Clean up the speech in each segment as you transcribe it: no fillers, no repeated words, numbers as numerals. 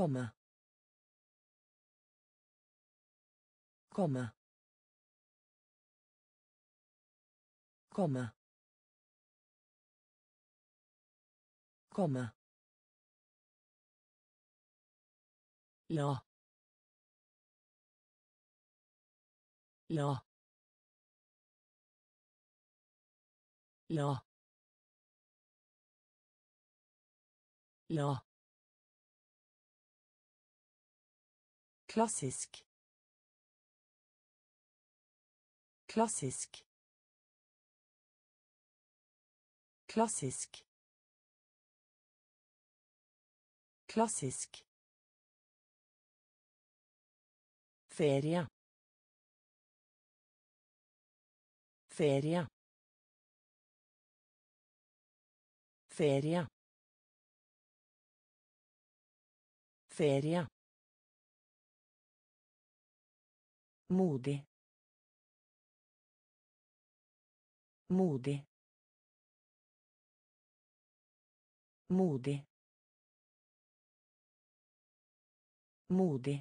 Komme. Komme. Komme. Komme. La. La. La. La. Klassisk. Klassisk. Klassisk. Klassisk. Ferie. Ferie. Ferie. Ferie. Modig. Modig. Modig. Modig.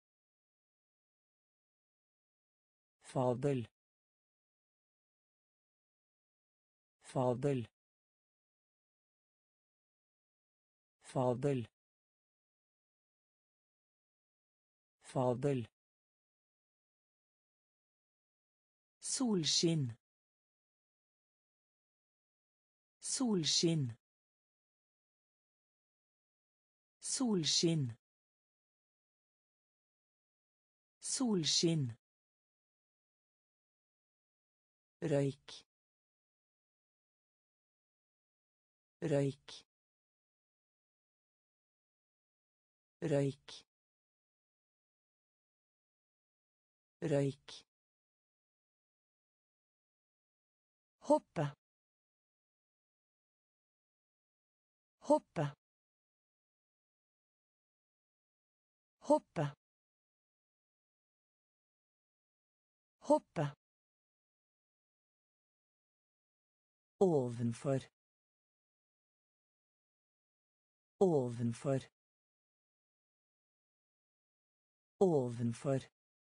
Fabel. Fabel. Fabel. Fabel. Solskinn. Solskinn. Solskinn. Solskinn. Røyk. Røyk. Røyk. Røyk. Hoppe. Hoppe. Hoppe. Hoppe. Ovenfor. Ovenfor. Ovenfor.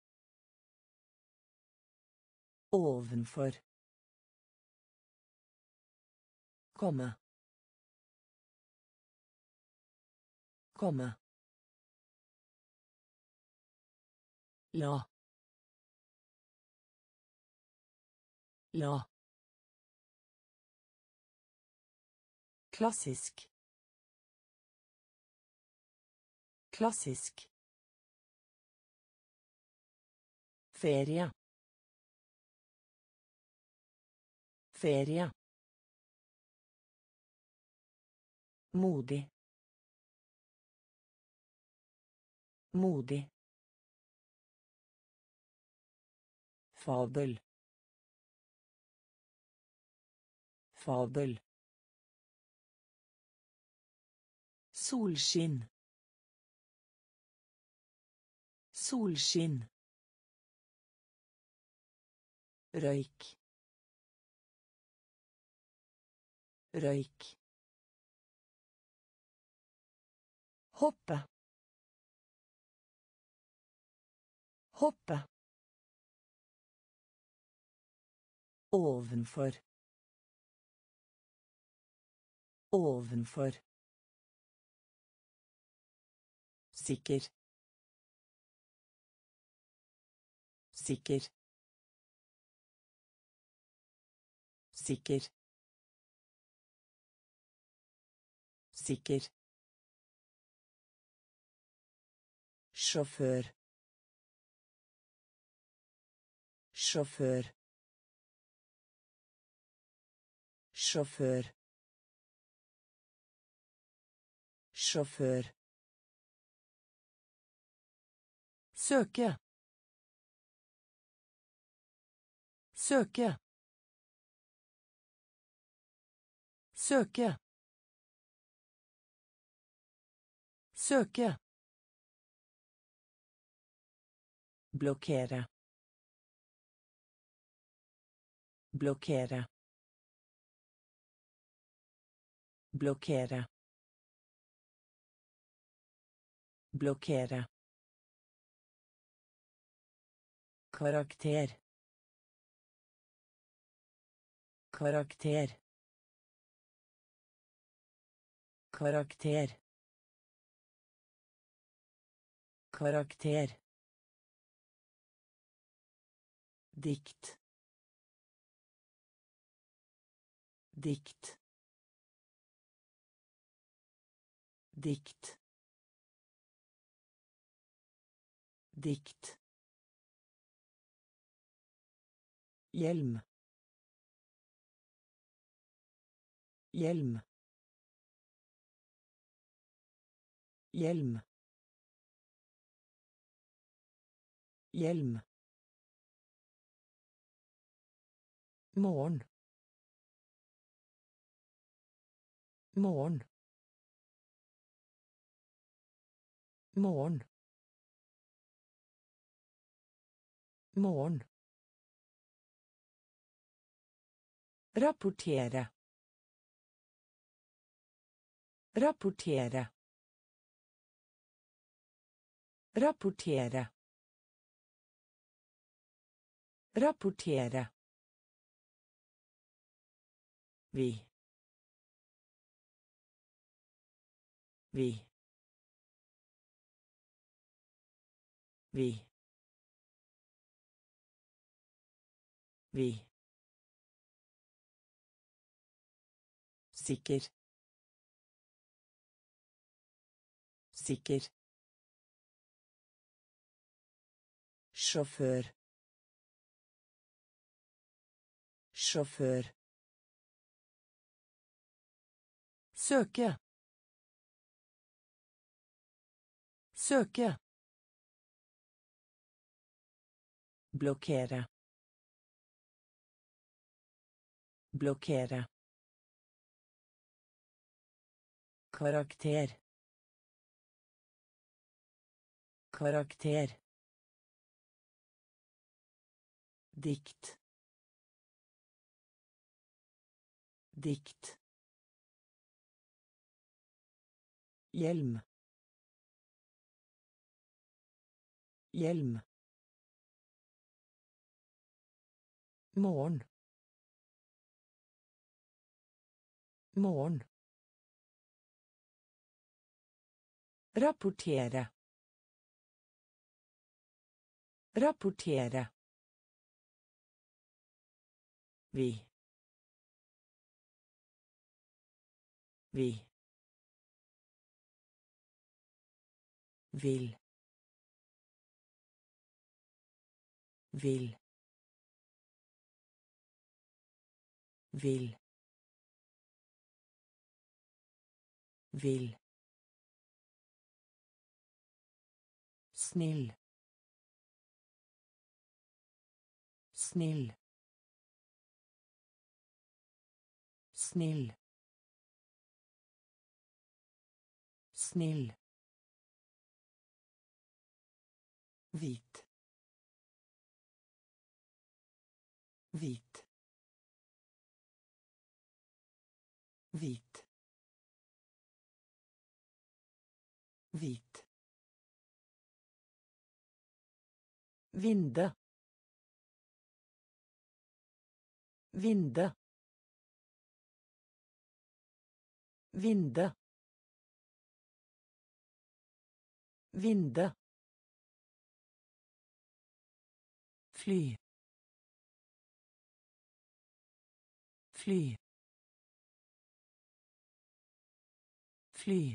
Ovenfor. Komme. Komme. La. La. Klassisk. Klassisk. Ferie. Ferie. Modig. Modig. Fabel. Fabel. Solskinn. Solskinn. Røyk. Røyk. Hoppe. Hoppe. Ovenfor. Ovenfor. Sikker. Sikker. Sikker. Sikker. Sjåfør. Sjåfør. Sjåfør. Sjåfør. Søke. Søke. Søke. Søke. Blokkere. Blokkere. Blokkere. Blockera. Karakter. Karakter. Karakter. Karakter. Dikt. Dikt. Dikt. Dikt. Hjelm. Hjelm. Hjelm. Hjelm. Morgen. Morgen. Morgen. Morgen. Rapportera. Rapportera. Rapportera. Rapportera. Vi. Vi. Vi. Vi. Sikker. Sikker. Sjåfør. Sjåfør. Søke. Søke. Blockera. Blockera. Karakter. Karakter. Dikt. Dikt. Hjelm. Hjelm. Morgen. Morgen. Rapportera. Rapportera. Vi. Vi. Vill. Vill. Vill. Vill. Snill. Snill. Snill. Snill. Vit. Vit. Vit. Vit. Vinde. Vinde. Vinde. Vinde. Fly. Fly. Fly.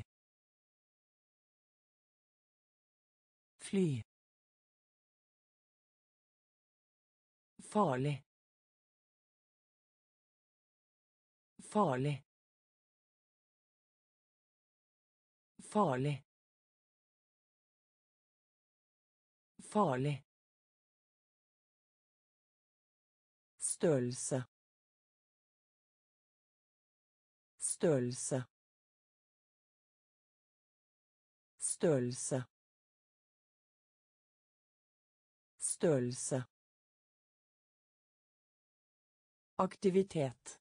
Fly. Farlig. Farlig. Farlig. Farlig. Størrelse. Størrelse. Størrelse. Størrelse. Aktivitet.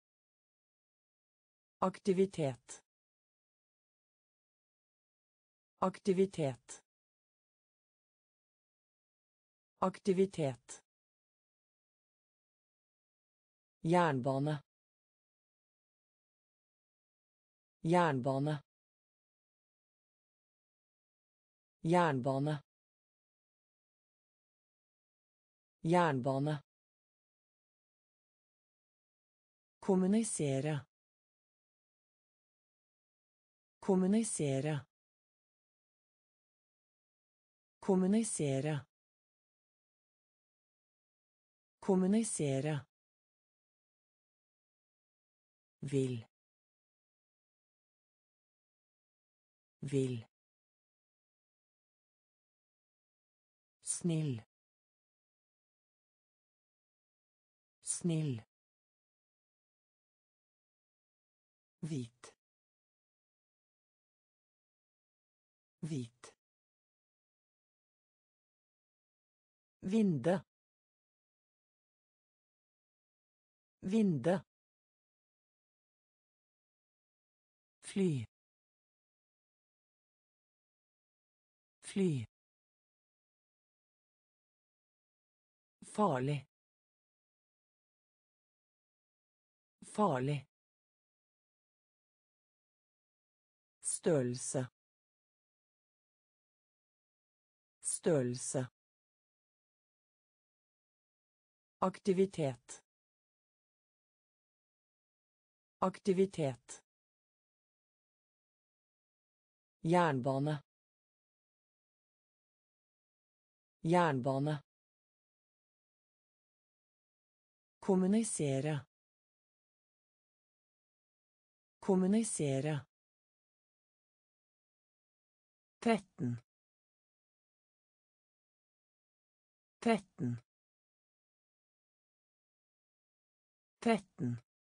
Aktivitet. Aktivitet. Aktivitet. Jernbane. Jernbane. Jernbane. Jernbane. Kommunisere. Kommunisere. Kommunisere. Kommunisere. Vil. Vil. Snill. Snill. Hvit. Hvit. Vinde. Vinde. Fly. Fly. Farlig. Farlig. Størrelse. Størrelse. Aktivitet. Aktivitet. Jernbane. Jernbane. Kommunisere. Kommunisere. 13. 13. 13.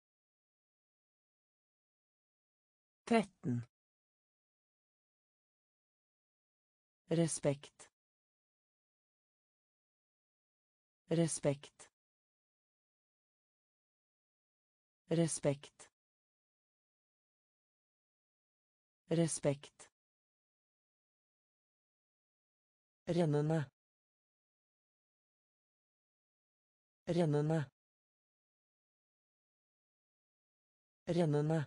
13. Respekt. Respekt. Respekt. Respekt. Rennende. Rennende. Rennende.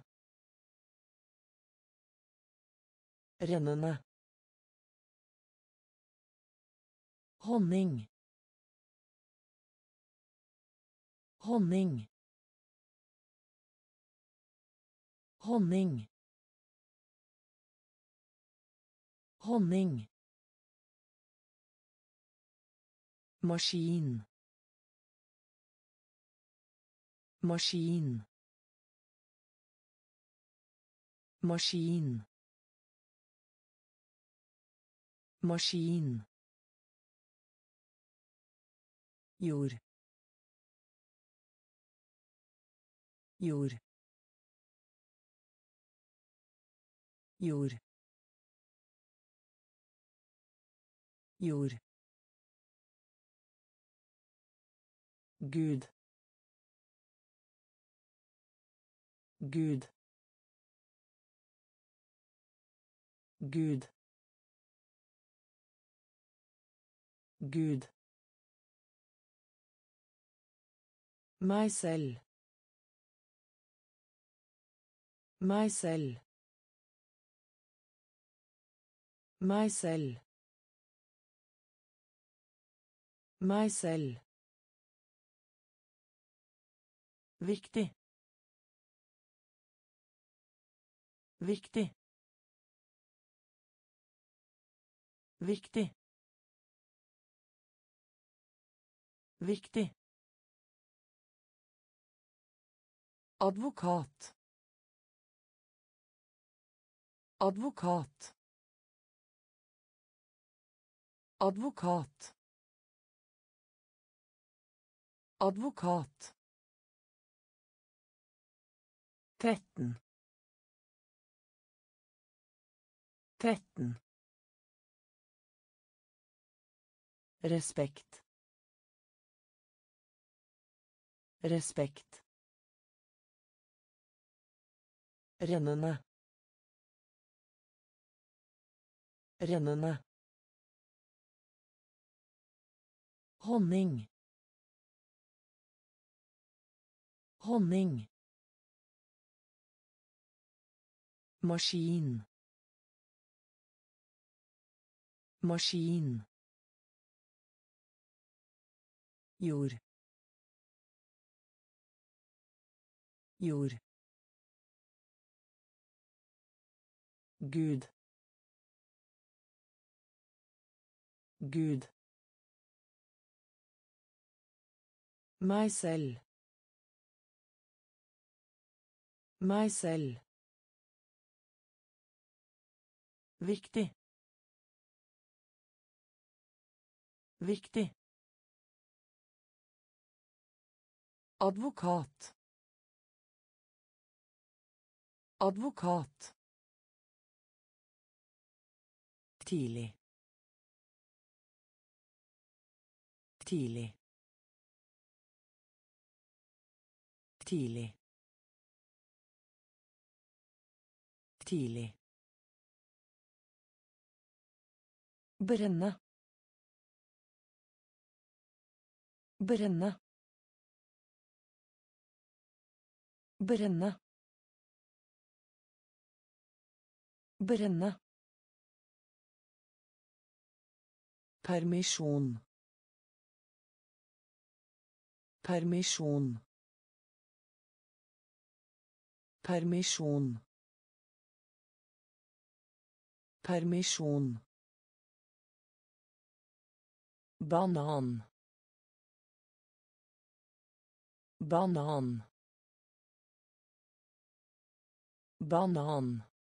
Rennende. Honning. Honning. Honning. Honning. Maskin. Maskin. Maskin. Maskin. Jord. Jord. Jord. Jord. Gud. Gud. Gud. Gud. Meg selv. Meg selv. Meg selv. Meg selv. Viktig. Viktig. Viktig. Viktig. Advokat. Advokat. Advokat. Advokat. 13. 13. Respekt. Respekt. Rennende. Rennende. Honning. Honning. Maskin. Maskin. Jord. Jord. Gud. Gud. Meg selv. Meg selv. Viktig. Viktig. Advokat. Advokat. Tidlig. Tidlig. Tidlig. Tidlig. Brenne. Brenne. Brenne. Brenne. Permisjon. Permisjon. Permisjon. Permisjon. Banan. Banan. Banan.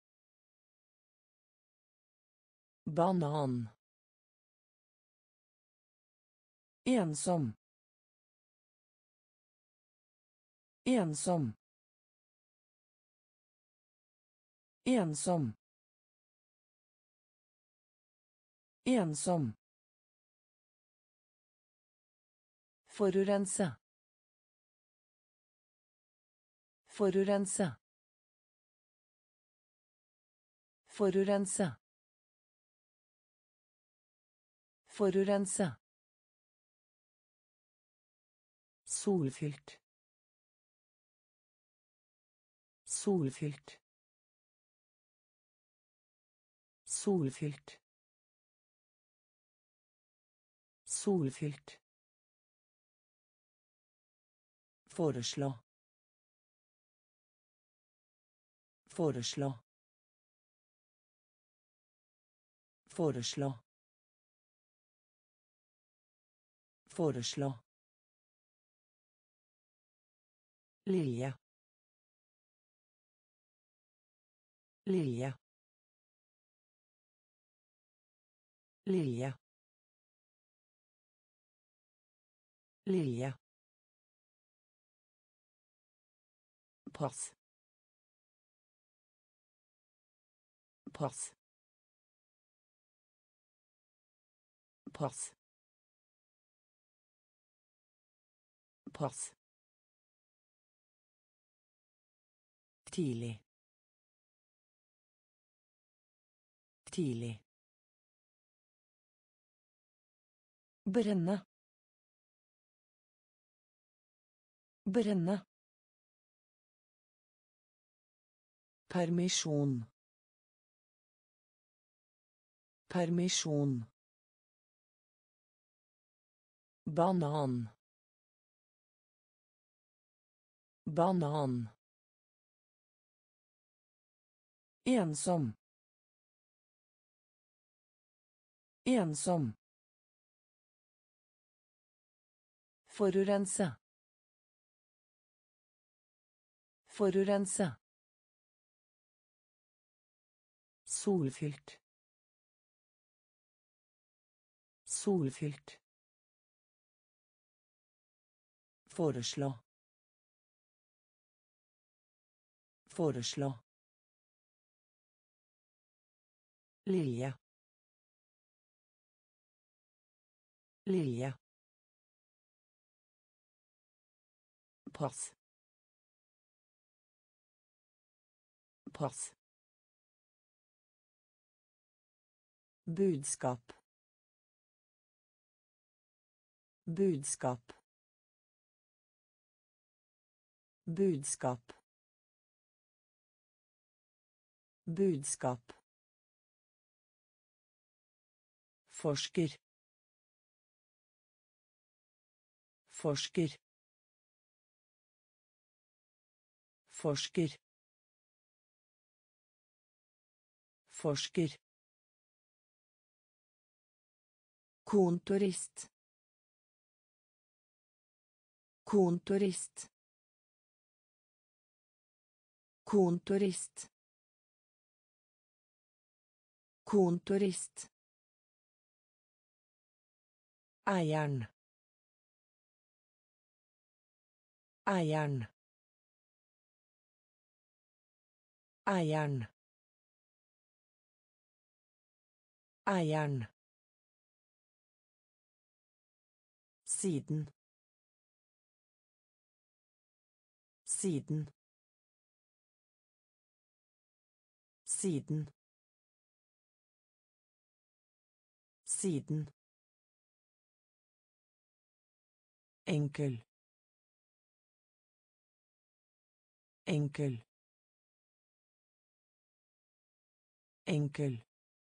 Banan. Ensom. Ensom. Ensom. Ensom. Forurense. Forurense. Forurense. Forurense. Solfylt. Solfylt. Solfylt. Solfylt. Foreslå. Foreslå. Foreslå. Foreslå. Lilje. Lilje. Lilje. Lilje. Pass. Pass. Pass. Pass. Tidlig. Tidlig. Brenne. Brenne. Permisjon. Permisjon. Banan. Banan. Ensom. Ensom. Forurense. Forurense. Solfylt. Solfylt. Foreslå. Foreslå. Lilje. Lilje. Pass. Pass. budskap, budskap, budskap, budskap, forsker, forsker, forsker, forsker, kontorist, kontorist, kontorist, kontorist, eieren, eieren, eieren, eieren, siden, siden, siden, siden, enkel, enkel, enkel,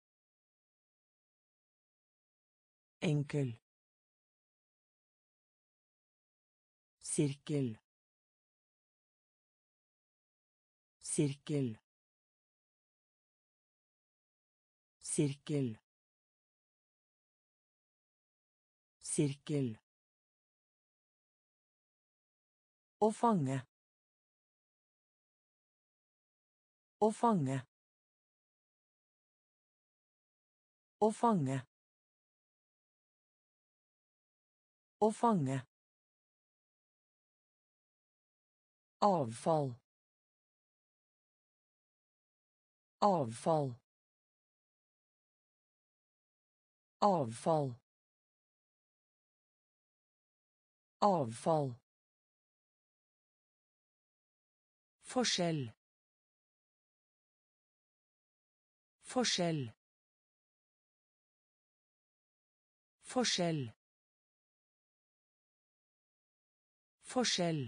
enkel, sirkel, sirkel, sirkel, sirkel, å fange, å fange, å fange, å fange, avfall, avfall, avfall, avfall, forskjell, forskjell, forskjell, forskjell,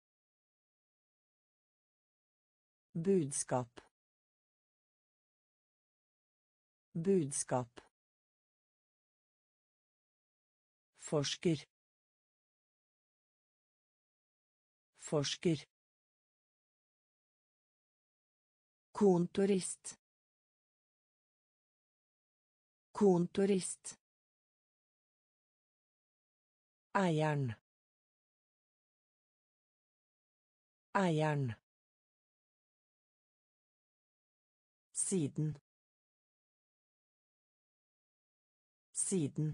budskap, budskap, forsker, forsker, kontorist, kontorist, eieren, eieren, siden, siden,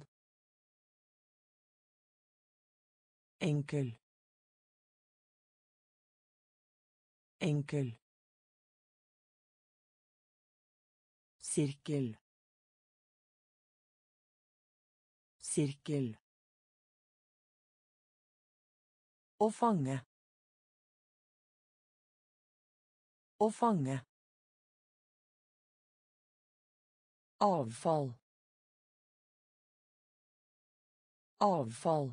enkel, enkel, sirkel, sirkel, å fange, å fange, avfall, avfall,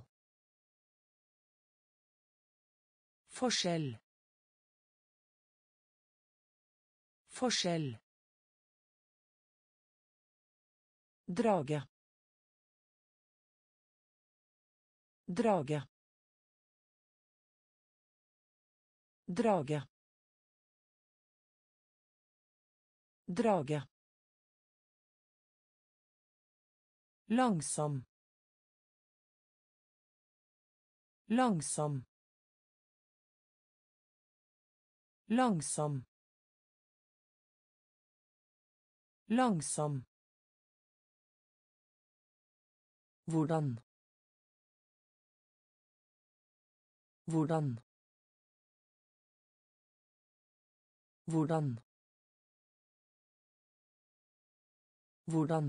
forskjell, forskjell, drage, drage, drage, drage, langsom, langsom, langsom, langsom, hvordan, hvordan, hvordan, hvordan,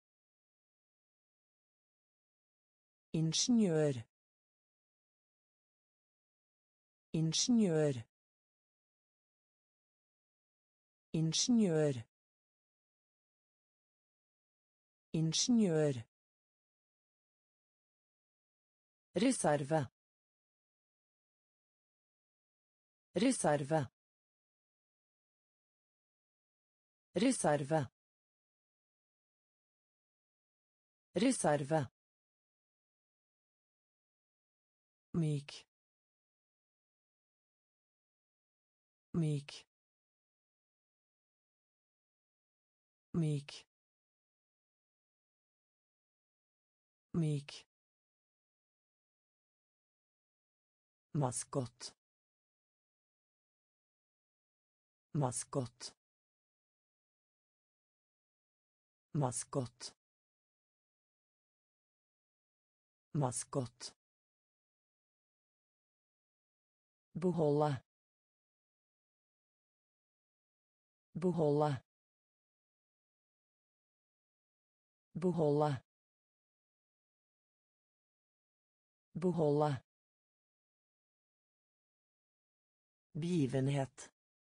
ingeniør, ingeniør, ingeniør, Ingeniør. Reserve. Reserve. Reserve. Reserve. Myk. Myk. Myk. Myk. Maskott. Maskott. Maskott. Maskott. Beholde. Beholde. Beholde. Beholde. Begivenhet.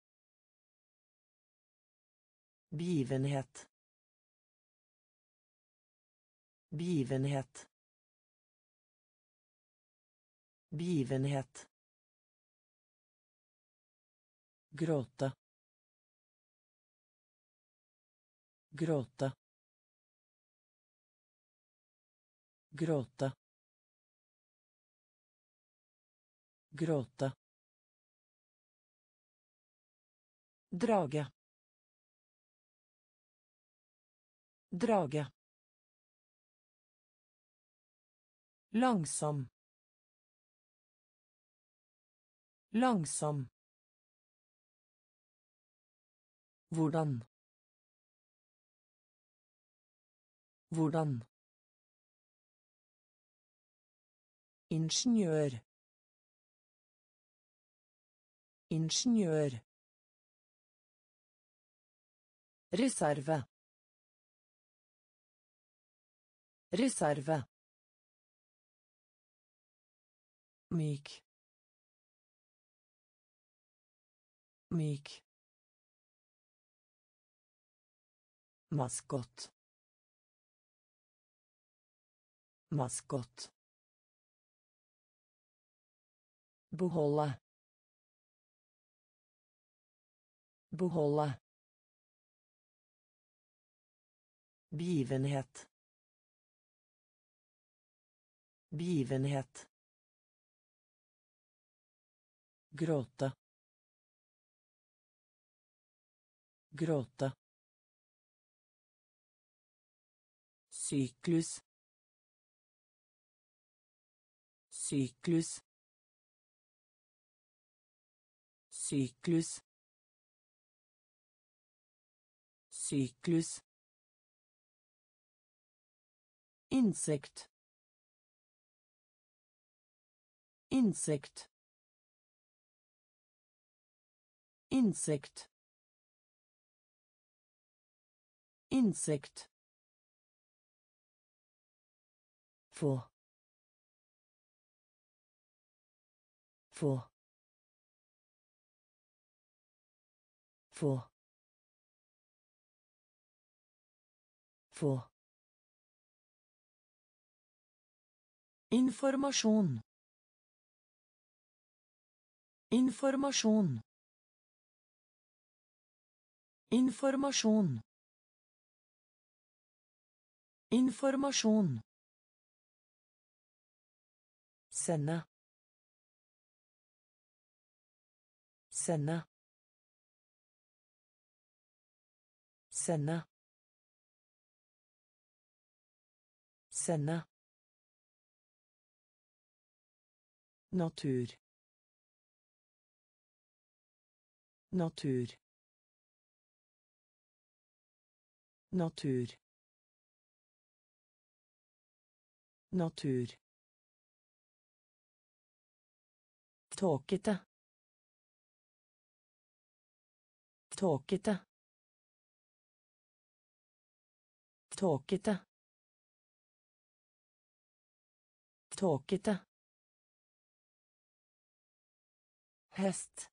Begivenhet. Begivenhet. Begivenhet. Gråte. Gråte. Gråte. Gråte. Drage. Drage. Langsom. Langsom. Hvordan. Hvordan. Ingeniør. Ingeniør. Reserve. Reserve. Myk. Myk. Maskott. Maskott. Beholde. Beholde. Begivenhet. Begivenhet. Gråte. Gråte. Syklus. Syklus. Syklus. Syklus. Insekt. Insekt. Insekt. Insekt. Få. Få. Få. Få. Informasjon. Informasjon. Informasjon. Informasjon. Sende. Sende. Sende. Sende. Natur. Natur. Natur. Natur. Tåkete. Tåkete. Tåkete. Tåkete. Hest.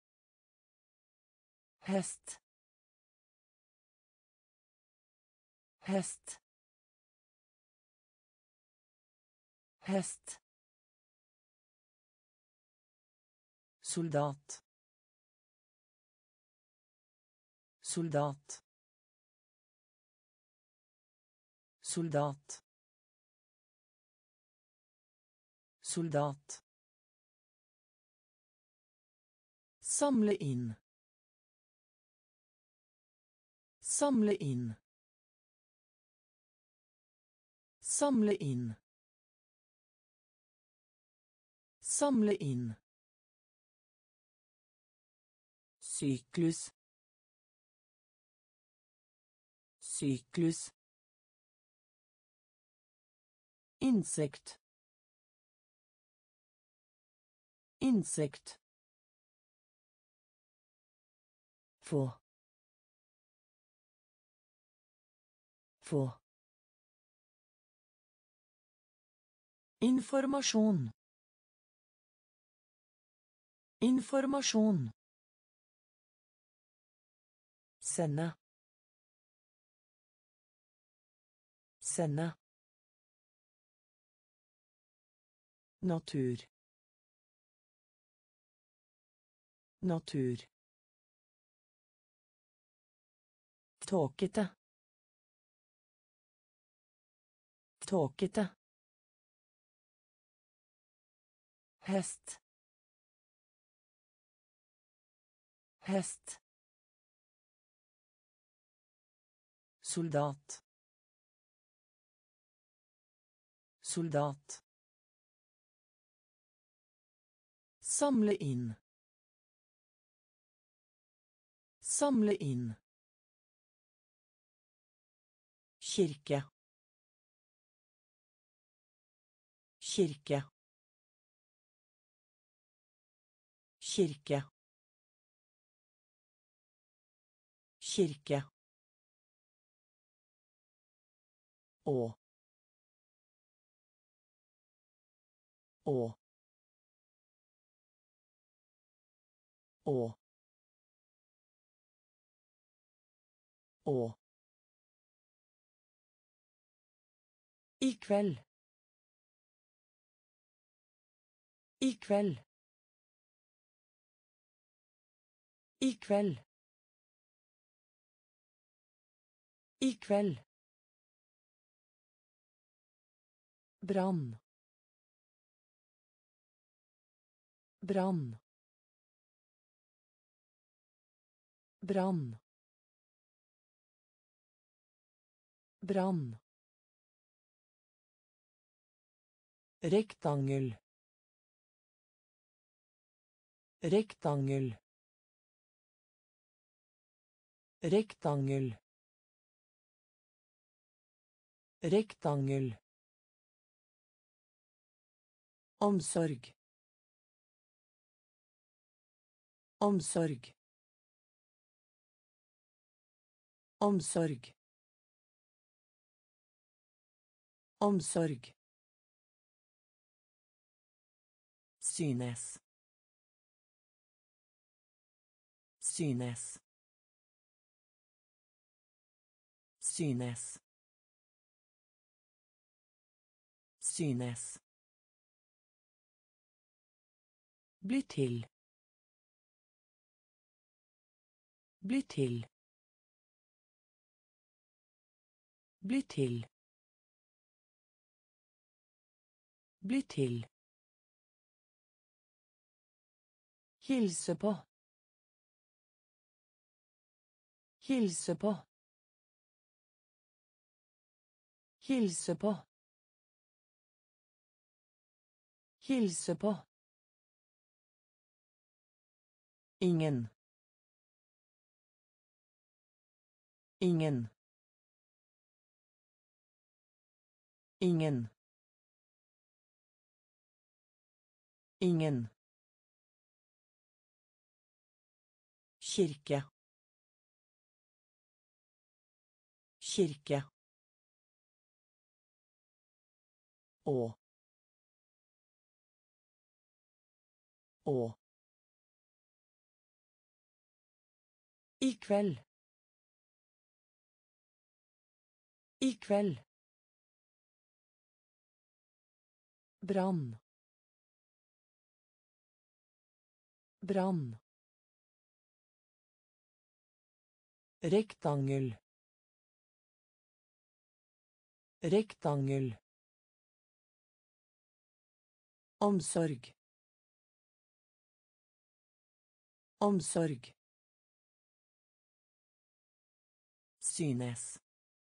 Hest. Hest. Hest. Soldat. Soldat. Soldat. Soldat. Samle inn. Samle inn. Samle inn. Samle inn. Syklus. Syklus. Insekt. Insekt. Få. Få. Informasjon. Informasjon. Sende. Sende. Natur. Natur. Tåkete. Tåkete. Hest. Hest. Soldat. Soldat. Samle inn. Samle inn. Kirke. Kirke. Kirke. Kirke. Å. Å. Å. Å. I kveld. I kveld. I kveld. I kveld. Brann. Brann. Brann. Brann. Rektangel. Rektangel. Rektangel. Rektangel. Omsorg. Omsorg. Omsorg. Omsorg. Synes. Synes. Synes. Synes. Bli til. Bli til. Bli til. Bli til. Hilse på. Hilse på. Hilse på. Hilse på. Ingen. Ingen. Ingen. Ingen. Kirke. Kirke. Å. Å. I kveld. I kveld. Brann. Brann. Rektangel. Rektangel. Omsorg. Omsorg. Synes.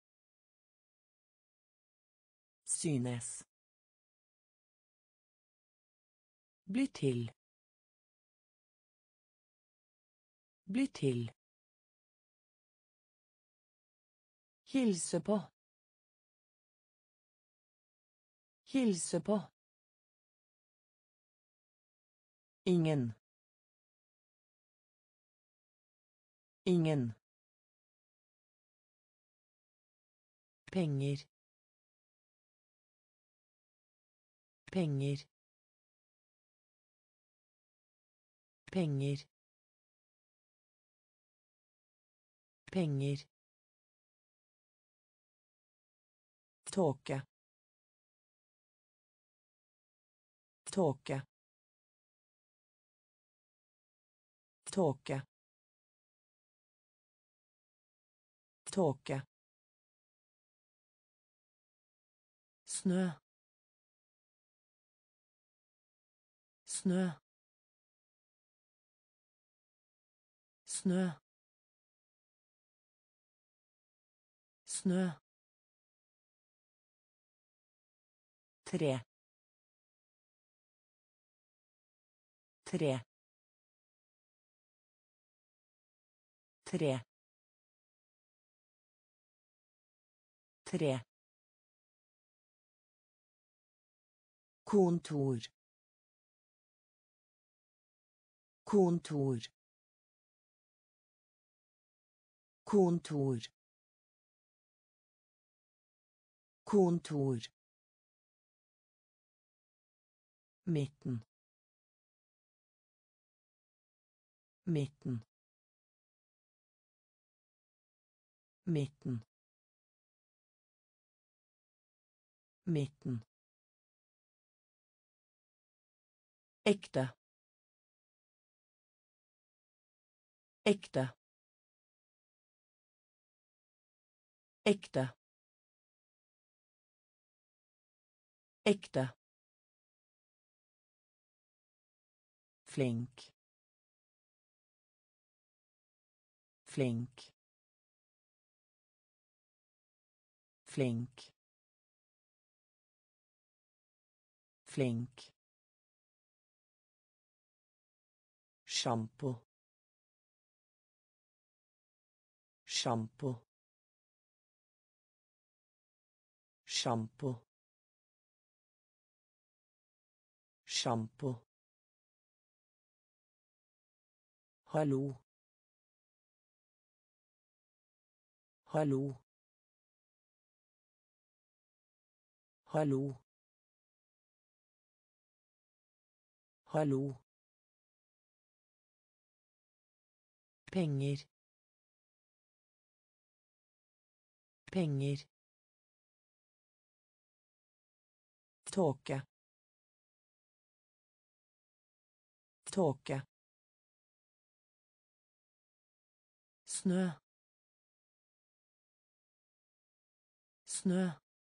Synes. Bli til. Bli til. Hilse på. Hilse på. Ingen. Ingen. Penger. Penger. Penger. Penger. Tåke. Tåke. Tåke. Tåke. Snø. Snø. Snø. Snø. Tre. Tre. Tre. Tre. Kontor. Kontor. Kontor. Kontor. Midten. Midten. Midten. Midten. Ekte. Ekte. Ekte. Ekte. Flink. Flink. Flink. Flink. Shampoo. Shampoo. Shampoo. Shampoo. Hallo. Hallo. Hallo. Hallo. Penger. Penger. Tåke. Tåke. Snø. Snø.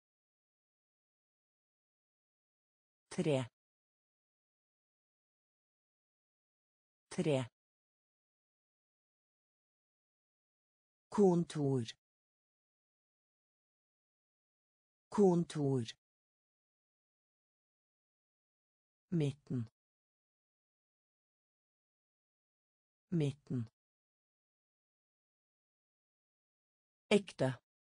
Tre. Tre. Kontor. Kontor. Midten. Midten. Ekte.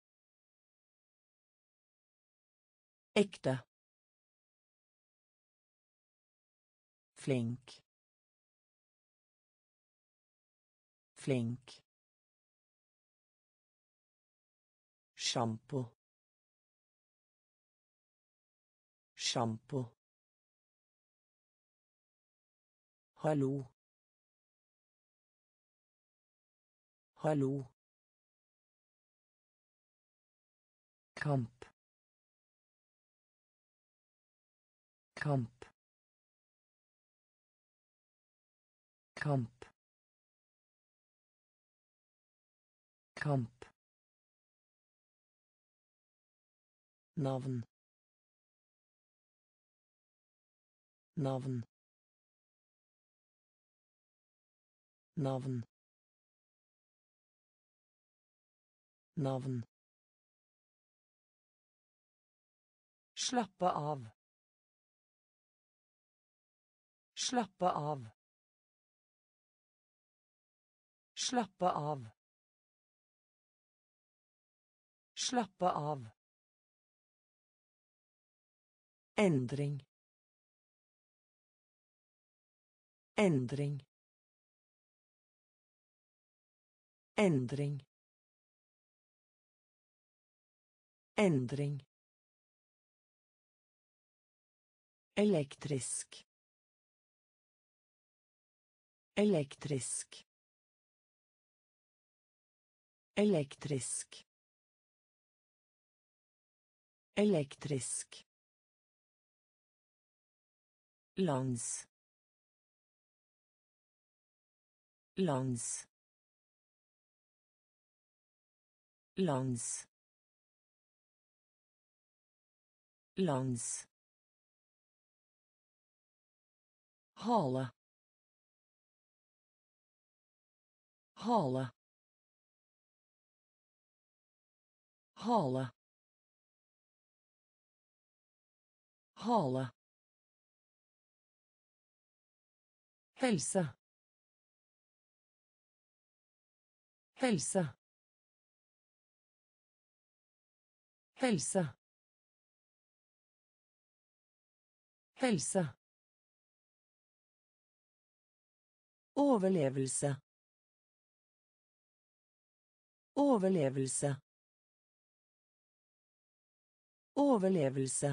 Ekte. Flink. Flink. Shampoo. Shampoo. Hallo. Hallo. kamp kamp kamp kamp navn navn navn navn slappe av slappe av slappe av slappe av endring endring endring endring elektrisk elektrisk elektrisk elektrisk langs langs langs langs hale hale hale hale helse helse helse helse overlevelse overlevelse overlevelse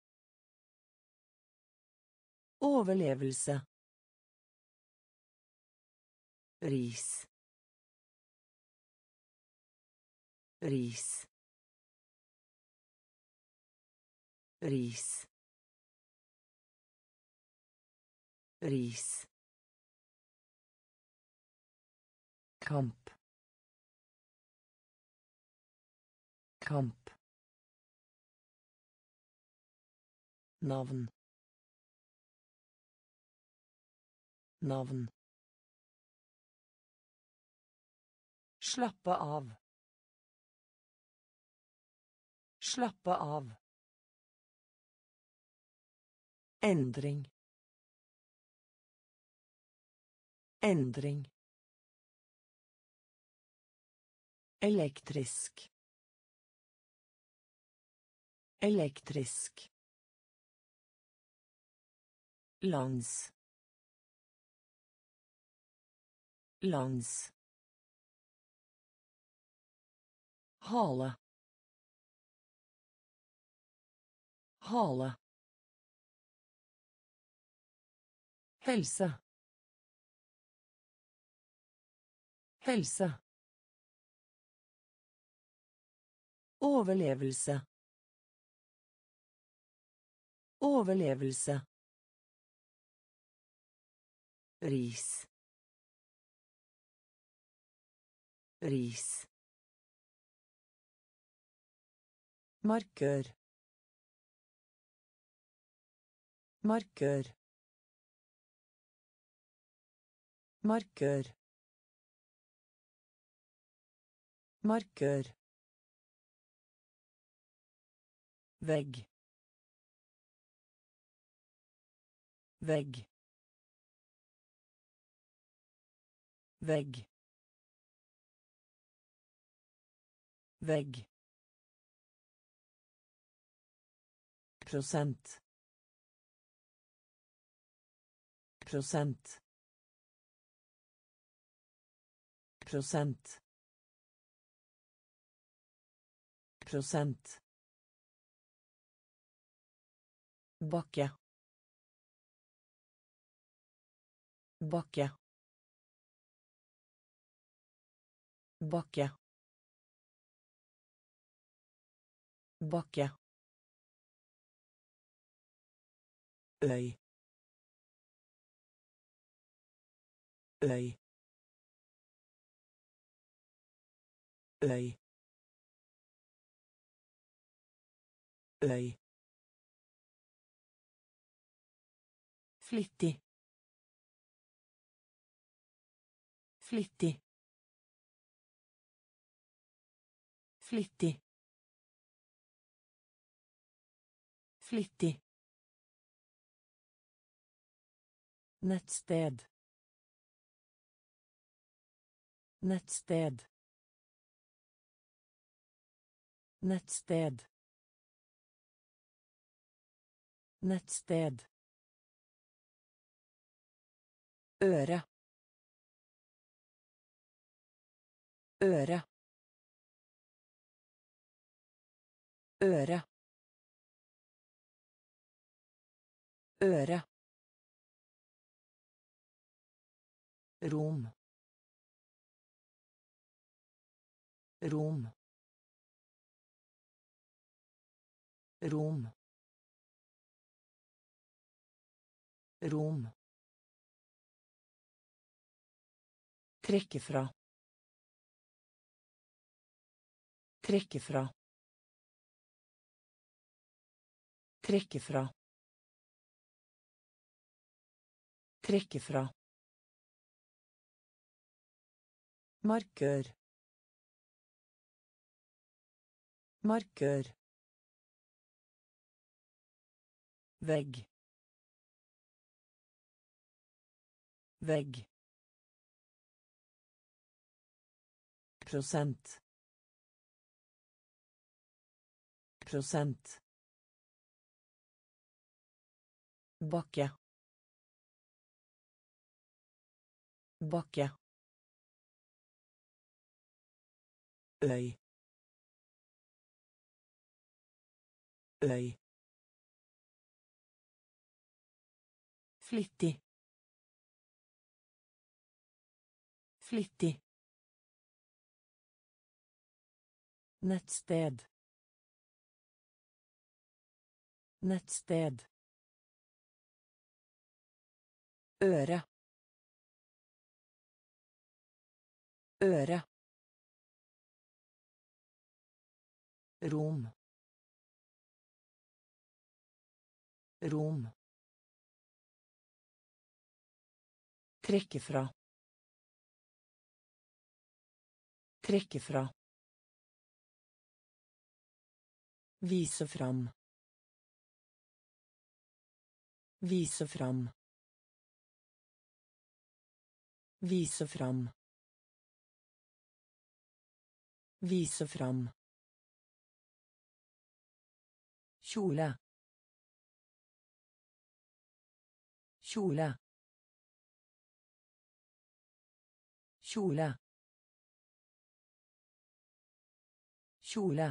overlevelse ris ris ris ris kamp kamp navn navn slappe av slappe av endring endring elektrisk elektrisk langs langs hale hale helse helse overlevelse overlevelse ris ris markør markør markør markør vegg vegg vegg vegg prosent prosent prosent prosent bakke bakke bakke Bakke. Øy. Øy. Øy. Øy. Flittig. Flittig. Flittig. Flittig. Nettsted. Nettsted. Nettsted. Nettsted. Øre. Øre. Øre. Øre. Rom. Rom. Rom. Rom. Trekke fra. Trekke fra. Trekke fra. Trekke fra. Markør. Markør. Vegg. Vegg. Prosent. Prosent. Bakke. Bakke. Øy. Øy. Flittig. Flittig. Nettsted. Nettsted. Øre. Øre. Rom. Rom. Trekke fra. Trekke fra. Vise fram. Vise fram. Vise fram. Vise fram. Kjole. Kjole. Kjole. Kjole.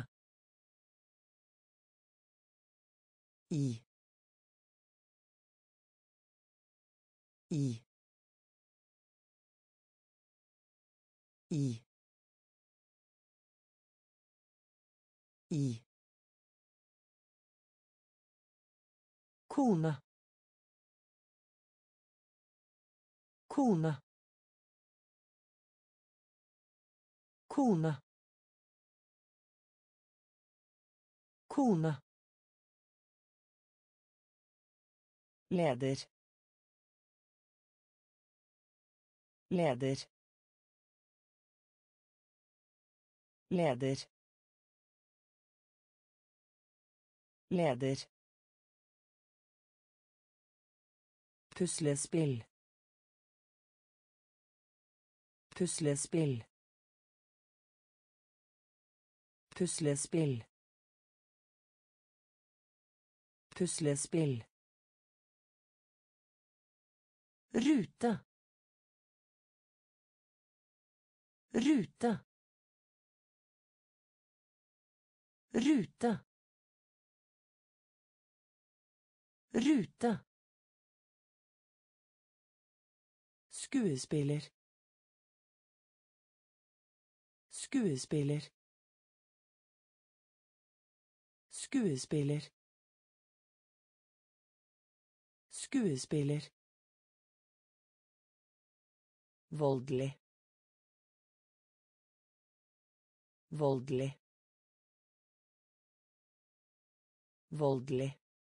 I. I. I. I. Kone. Kone. Kone. Kone. Leder. Leder. Leder. Leder. Puslespill. Puslespill. Puslespill. Puslespill. Rute. Rute. Rute. Rute. Skuespiller. Skuespiller. Skuespiller. Skuespiller. Voldelig. Voldelig. Voldelig.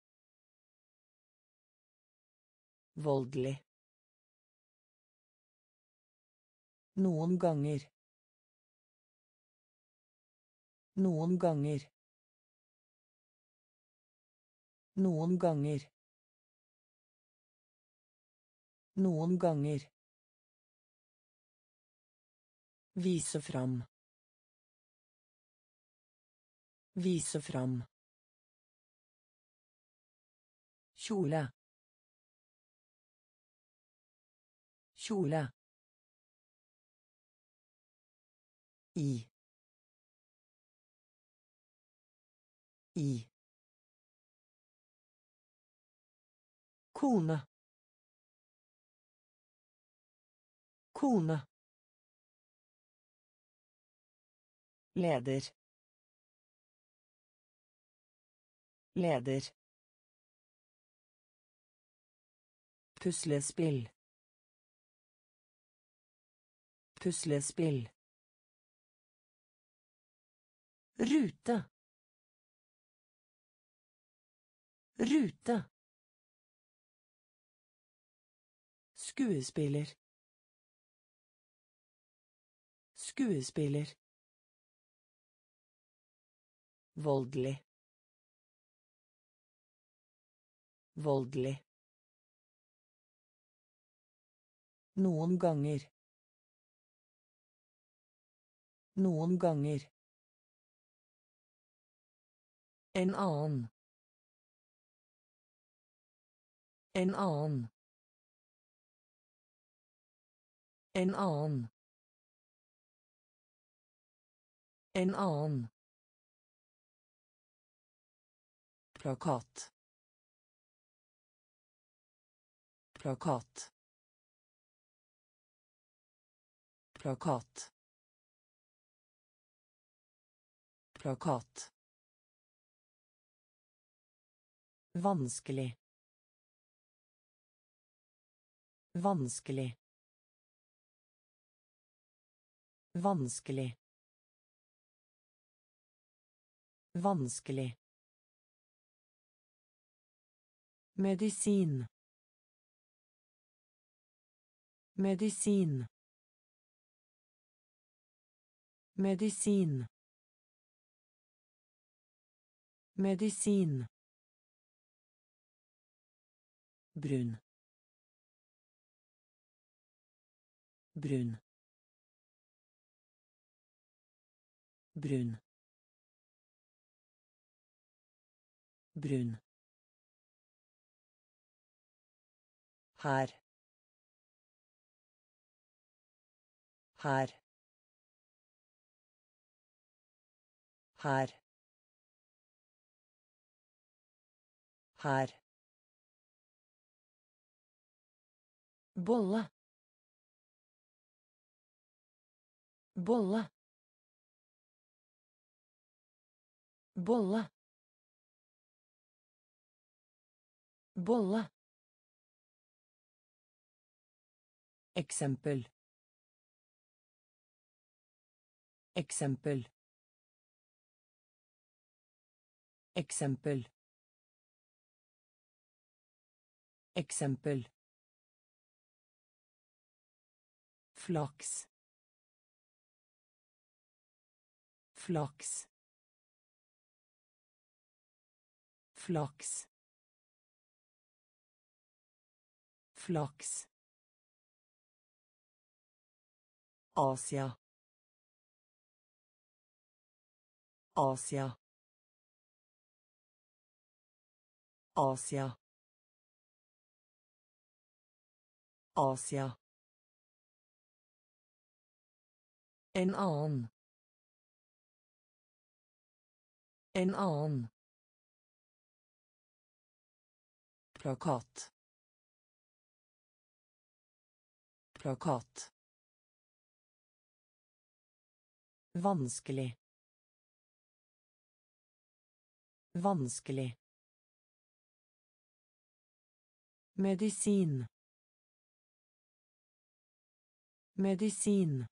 Voldelig. Noen ganger. Noen ganger. Noen ganger. Noen ganger. Vise fram. Vise fram. Kjole. Kjole. I. I. Kone. Kone. Leder. Leder. Puslespill. Puslespill. Rute. Rute. Skuespiller. Skuespiller. Voldelig. Voldelig. Noen ganger. Noen ganger. En annen. En annen. En annen. En annen. Plakat. Plakat. Plakat. Plakat. Vanskelig. Vanskelig. Vanskelig. Vanskelig. Medisin. Medisin. Medisin. Medisin. Brun. Brun. Brun. Brun. Her. Her. Her. Her. Bolle. Bolle. Bolle. Bolle. Eksempel. Eksempel. Eksempel. Eksempel. Flaks. Flaks. Flaks. Flaks. Asia. Asia. Asia. Asia. En annen. En annen. Plakat. Plakat. Vanskelig. Vanskelig. Medisin. Medisin.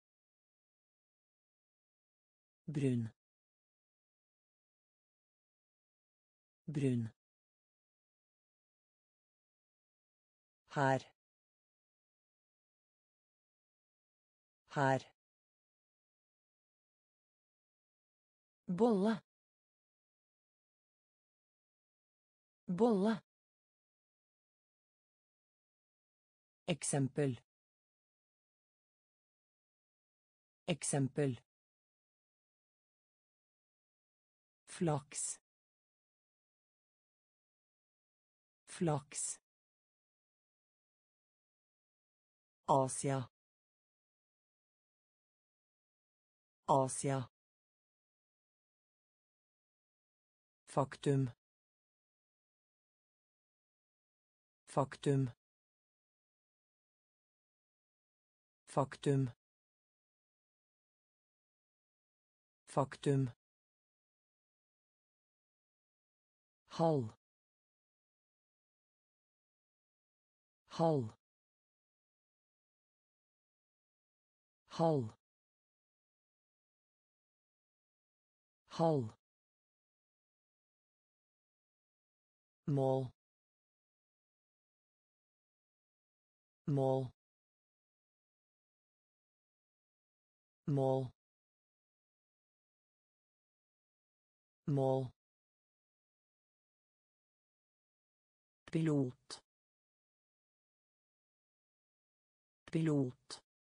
Brun. Brun. Her. Her. Bolle. Bolle. Eksempel. Eksempel. Flaks. Flaks. Asia. Asia. Faktum. Faktum. Faktum. Faktum. Halv. Halv. Halv. Halv. Mål. Mål. Mål. Mål. Pilot. Pilot.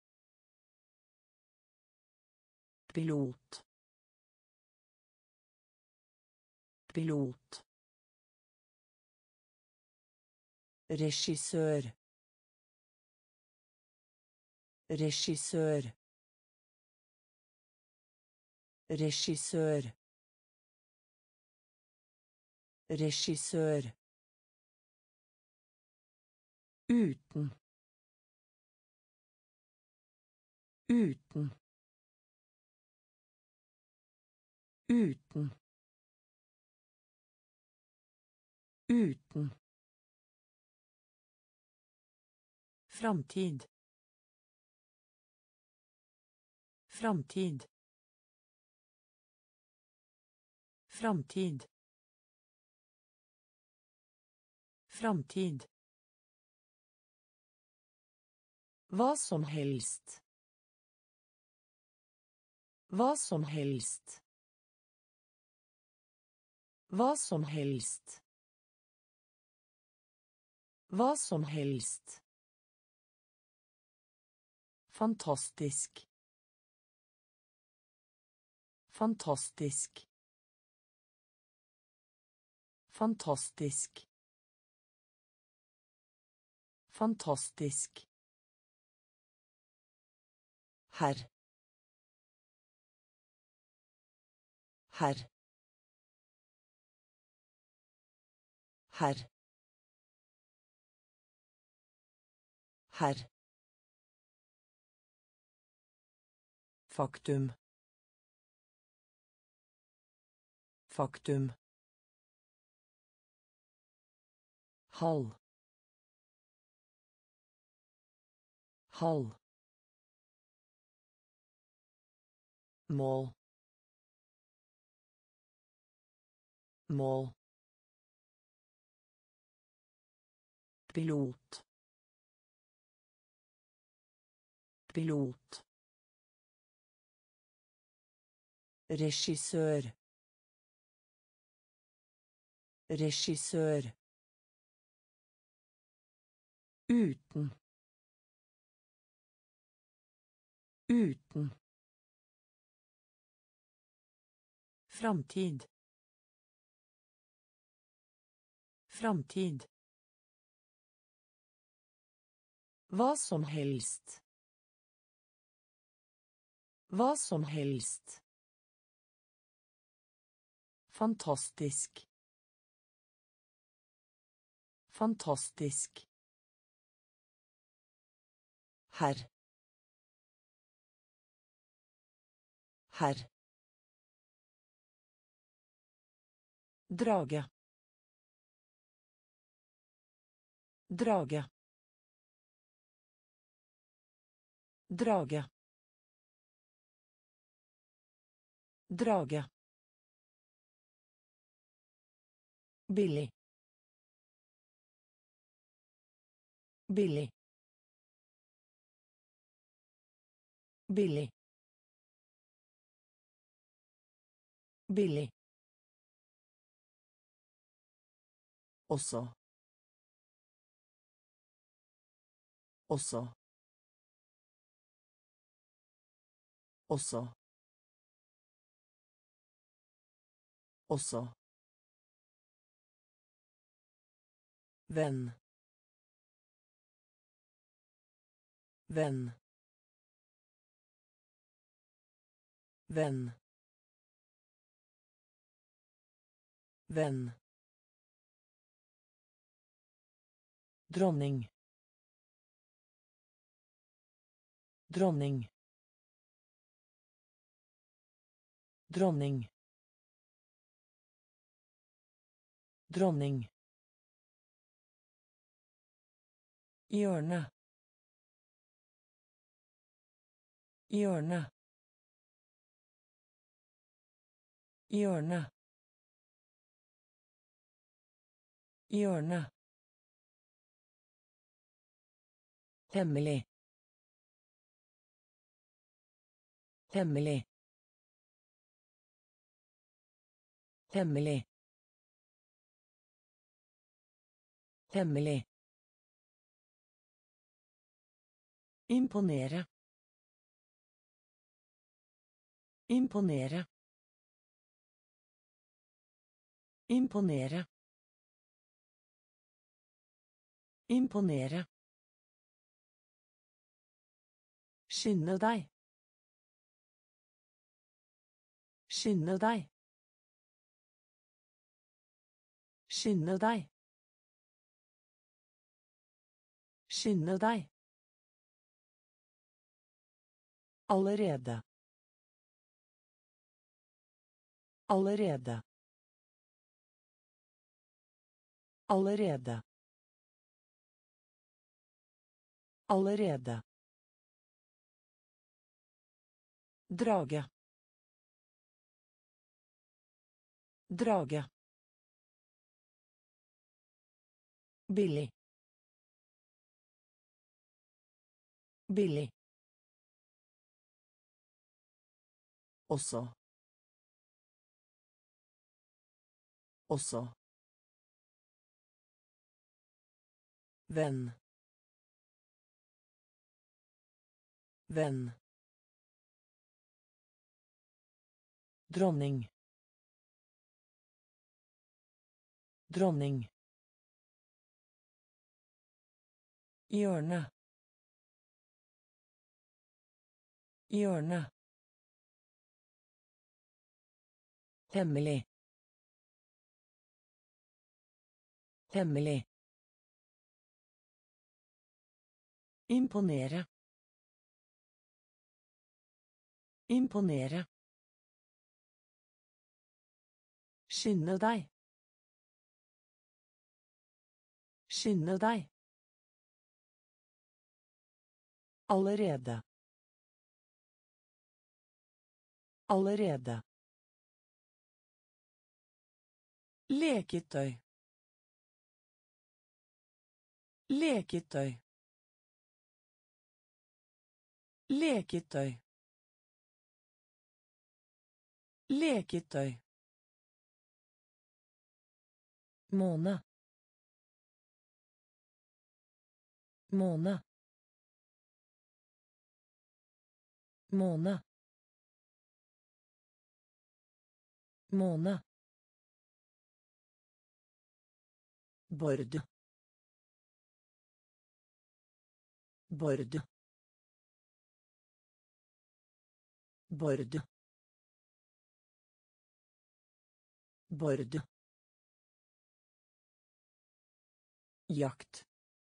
Pilot. Pilot. Regissør. Regissør. Regissør. Regissør. Uten. Uten. Uten. Uten. Framtid. Framtid. Framtid. Framtid. Hva som helst. Hva som helst. Hva som helst. Hva som helst. Fantastisk. Fantastisk. Fantastisk. Fantastisk. Herr. Herr. Herr. Herr. Faktum. Faktum. Halv. Halv. Mål. Mål. Pilot. Pilot. Regissør. Regissør. Uten. Uten. Framtid. Framtid. Hva som helst. Hva som helst. Fantastisk. Fantastisk. Herr. Herr. Drage. Drage. Drage. Drage. Billig. Billig. Billig. Billig. Også. Også. Også. Også. Venn. Venn. Venn. Venn. Dronning. Dronning. Dronning. Dronning. Hjørne. Hjørne. Hjørne. Hjørne. Hemmelig. Hemmelig. Hemmelig. Hemmelig. Imponere. Imponere. Imponere. Imponere. Skynde deg. Skynde deg. Skynde deg. Skynde deg. Allerede. Allerede. Allerede. Allerede. Drage. Drage. Billig. Billig. Også. Også. Venn. Venn. Dronning. Dronning. Hjørne. Hjørne. Hemmelig. Hemmelig. Imponere. Imponere. Skynde deg. Skynde deg. Allerede. Allerede. Leketøy. Leketøy. Leketøy. Leketøy. Måne. Måne. Måne. Måne. Bord. Bord. Bord. Bord. Jakt.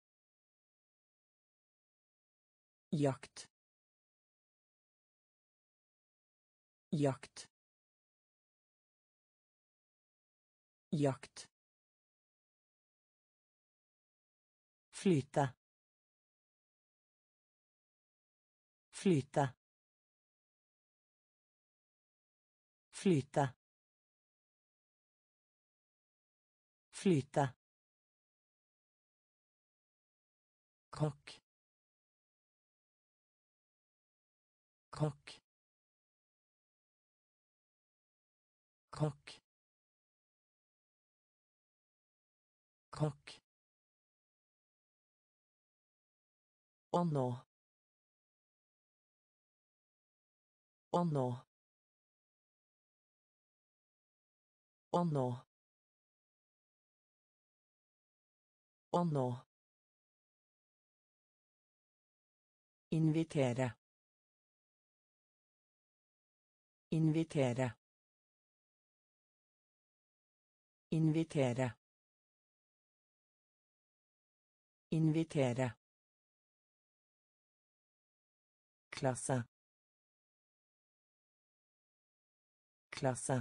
Jakt. Jakt. Jakt. Flyta. Flyta. Flyta. Flyta. Kock. Kock. Kock. Kock. Å nå. Å nå. Å nå. Å nå. Invitere. Invitere. Invitere. Invitere. Klasse. Klasse.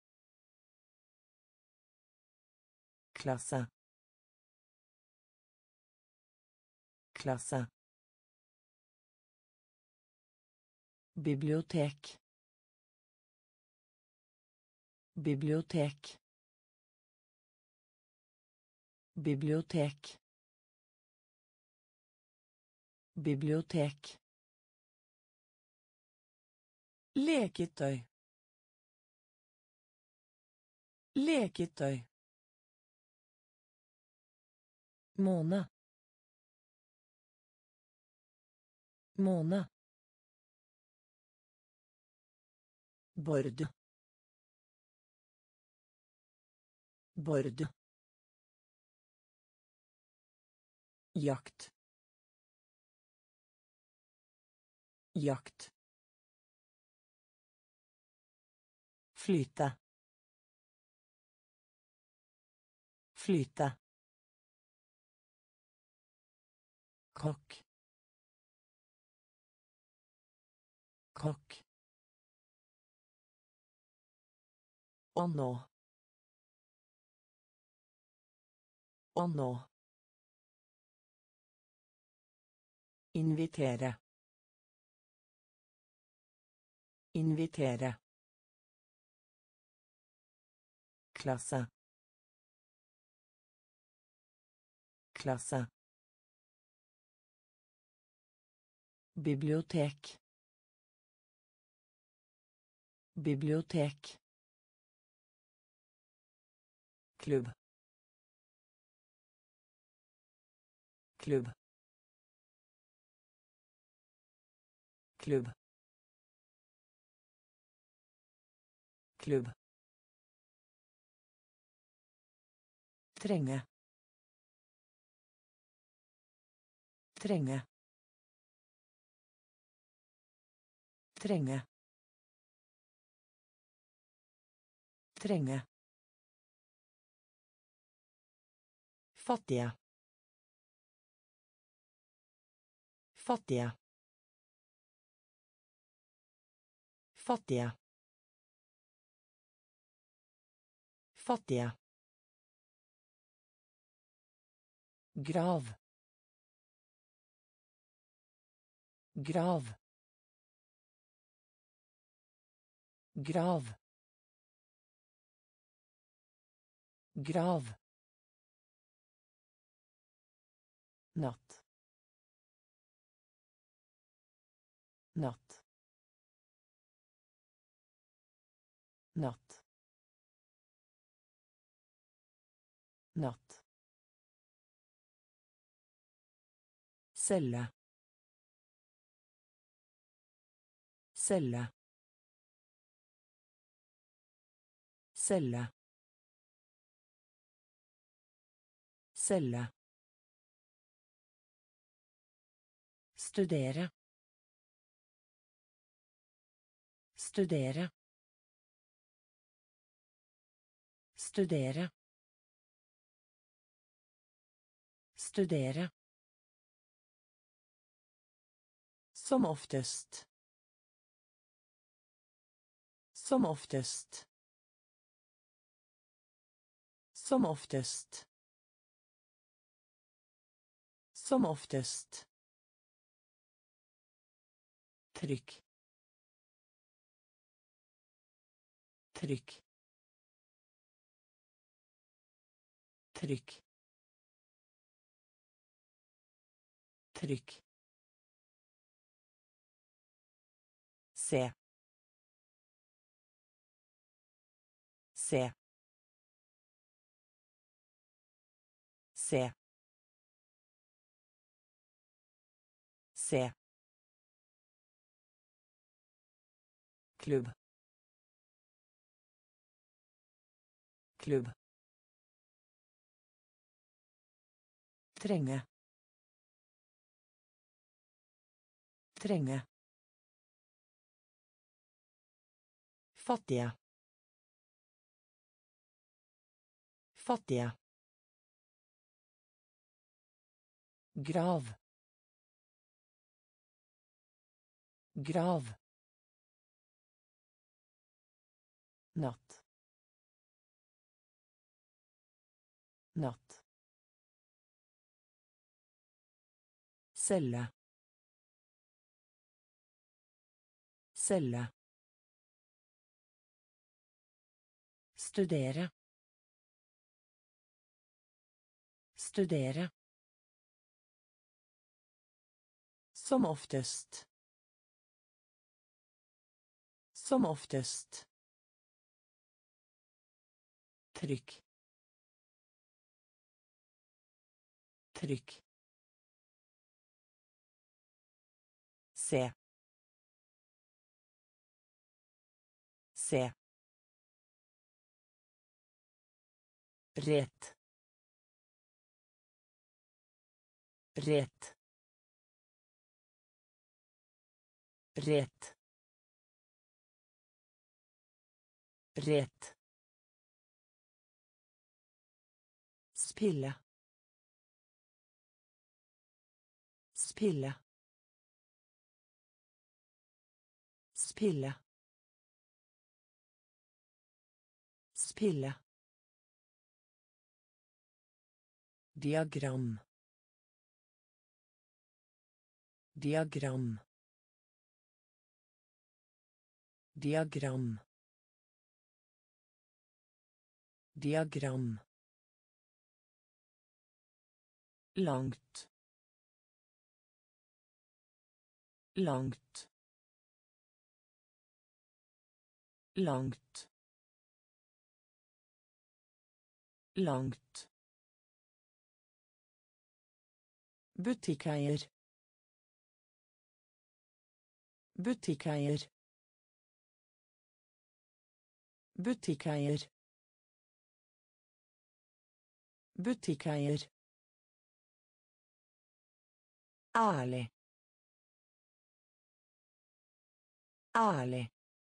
Klasse. Klasse. Bibliotek. Bibliotek. Bibliotek. Bibliotek. Leketøy. Leketøy. Måne. Måne. Bord. Bord. Jakt. Jakt. Flyta. Flyta. Kock. Kock. Å nå. Å nå. Invitere. Invitere. Klasse. Klasse. Bibliotek. Bibliotek. Klubb. Klubb. Klubb. Klubb. Trenge. Trenge. Trenge. Trenge. Fattige. Fattige. Fattige. Fattige. Grav. Grav. Grav. Grav. Natt. Natt. Natt. Natt. Celle. Celle. Celle. Celle. Studere. Studere. Studere. Studere. Som oftest. Som oftest. Som oftest. Som oftest. Trykk. Trykk. Trykk. Trykk. Se. Se. Se. Se. Klubb. Klubb. Trenge. Trenge. Fattige. Fattige. Grav. Grav. Natt. Natt. Celle. Celle. Studere. Studere. Som oftest. Som oftest. Trykk. Trykk. Se. Se. Rett. Rett. Rett. Rett. Spille. Spille. Spille. Spille. Diagram. Diagram. Diagram. Diagram. Langt. Langt. Langt. Langt. Butikkeier. Butikkeier. Butikkeier. Butikkeier. Ærlig. Ærlig.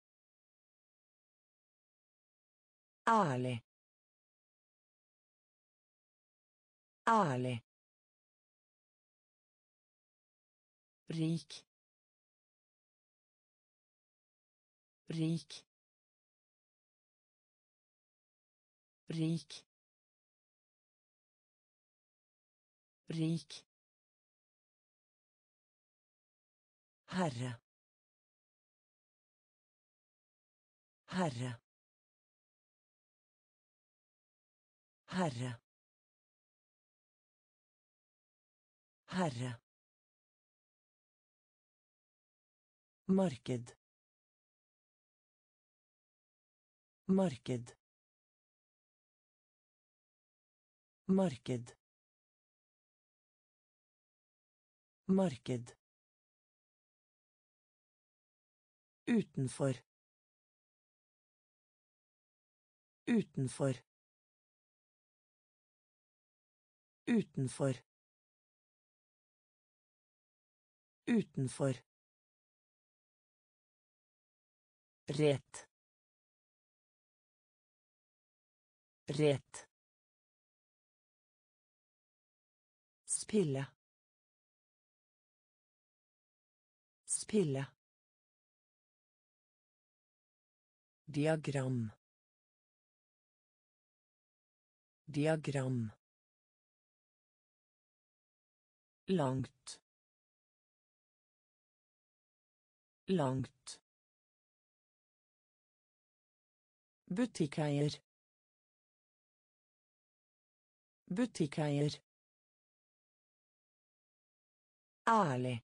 Ærlig. Ærlig. Rik. Rik. Rik. Rik. Herre. Herre. Herre. Herre. Marked. Marked. Marked. Marked. Utenfor. Utenfor. Utenfor. Utenfor. Rett. Rett. Spille. Spille. Diagram. Diagram. Langt. Langt. Butikkeier. Butikkeier. Ærlig.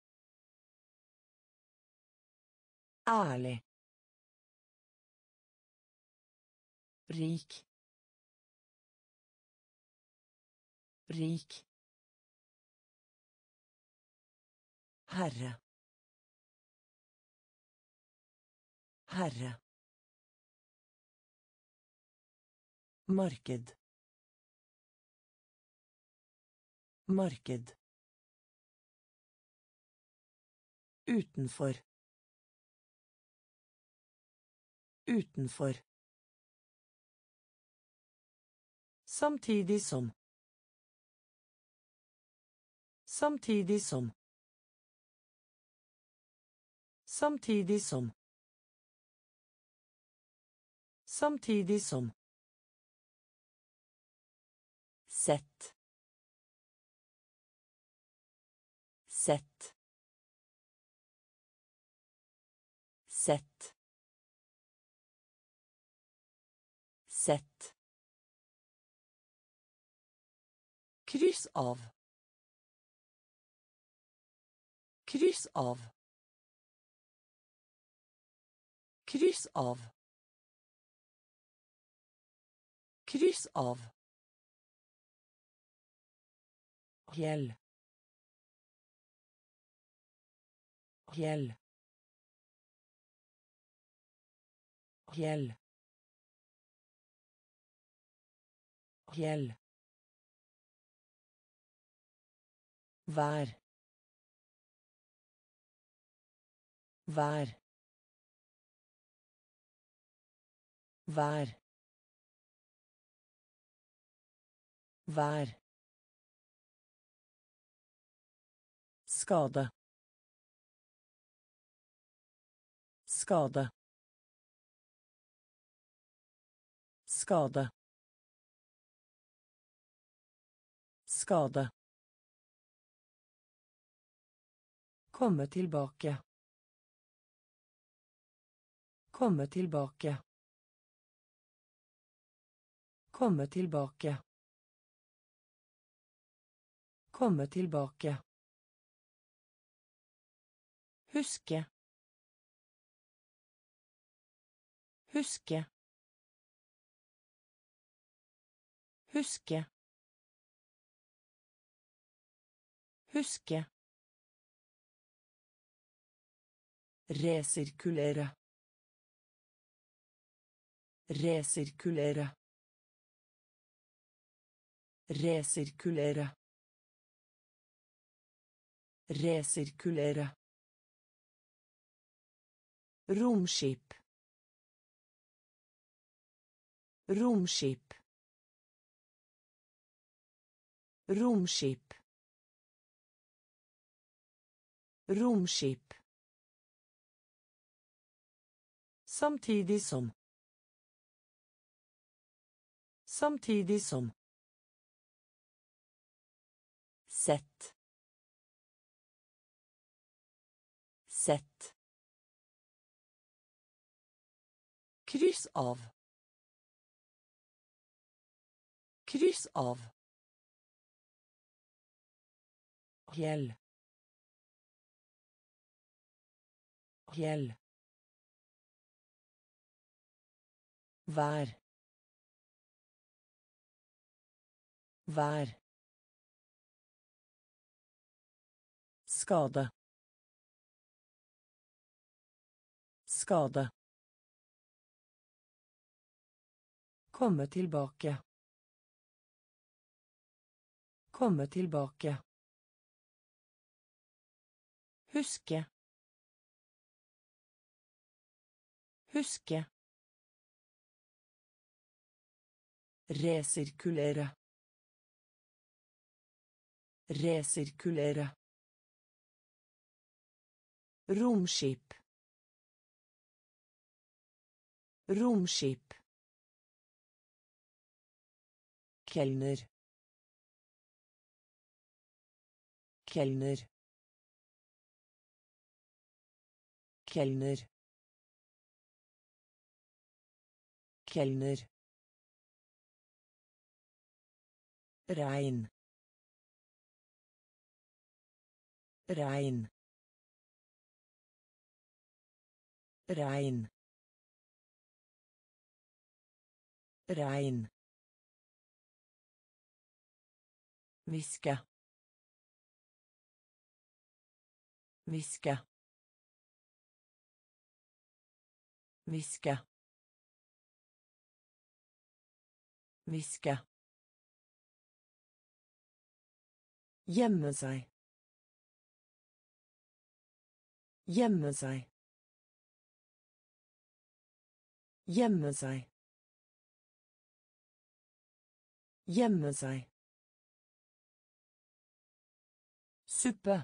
Ærlig. Rik. Rik. Herre. Herre. Marked. Marked. Utenfor. Utenfor. Samtidig som. Samtidig som. Samtidig som. Samtidig som. Sett. Sett. Sett. Sett. Kryss av. Kryss av. Kryss av. Kryss av. Hjell. Hjell. Hjell. Hjell. Vær. Vær. Vær. Vær. Skade. Skade. Skade. Skade. Komme tilbake. Komme tilbake. Komme tilbake. Komme tilbake. Huske. Huske. Huske. Huske. Resirkulere. Resirkulere. Resirkulere. Resirkulere. Romskip. Romskip. Romskip. Romskip. Samtidig som. Samtidig som. Sett. Sett. Kryss av. Kryss av. Hjell. Hjell. Vær. Vær. Skade. Skade. Komme tilbake. Komme tilbake. Huske. Huske. Resirkulere. Resirkulere. Romskip. Romskip. kelner, kelner, kelner, kelner, regn, regn, regn, regn, viske, viske, viske, viske, gjemme seg, gjemme seg, gjemme seg, gjemme seg, suppe,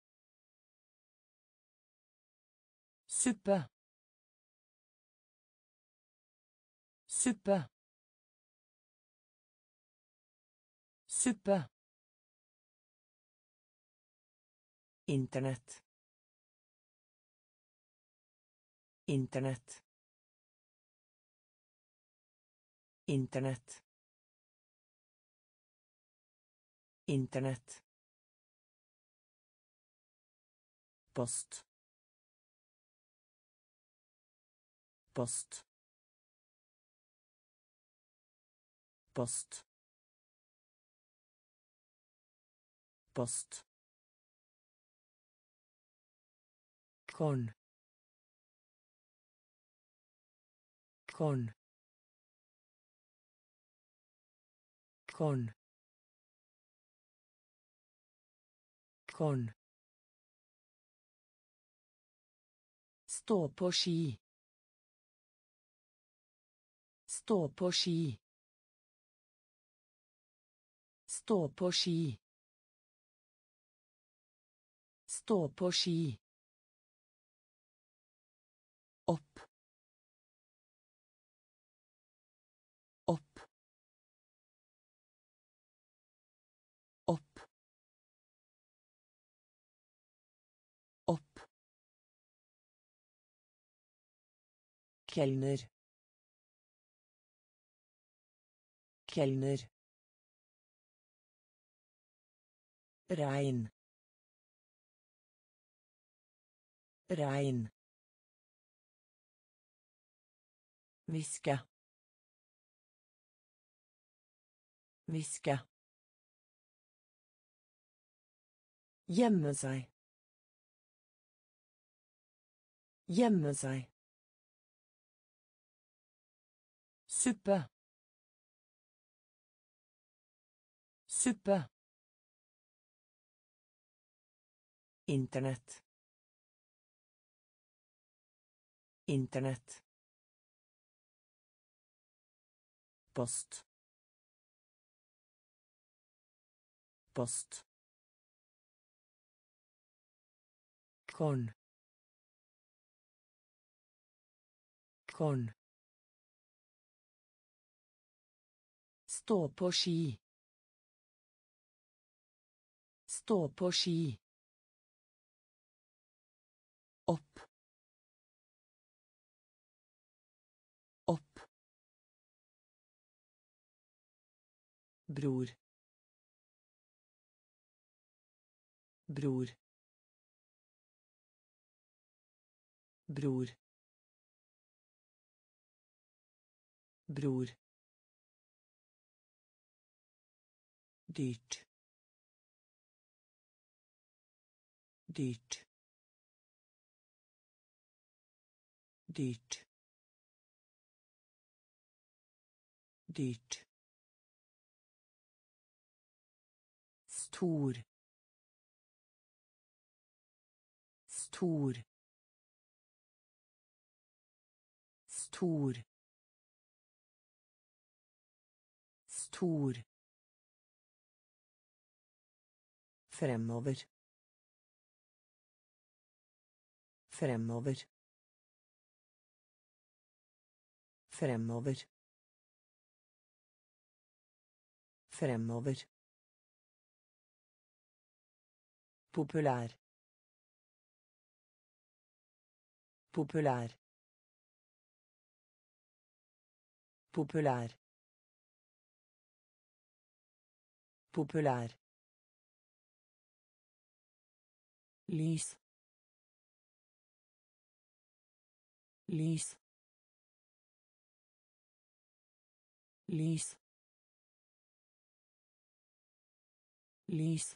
suppe, suppe, suppe, internett, internett, internett, internett, post, post, post, post, korn, korn, korn, korn, stå på ski, stå på ski, stå på ski, stå på ski, opp, opp, opp, opp, kelner, kelner, regn, regn, viske, viske, gjemme seg, gjemme seg, suppe, suppe, internett, internett, post, post, korn, korn, stå på ski, stå på ski, opp, opp, bror, bror, bror, bror, dyrt, dyrt, dyrt, dyrt, stor, stor, stor, stor, fremover, fremover, fremover, Fremover. Populær. Populær. Populær. Populær. Lys. Lys. Lys. Lys.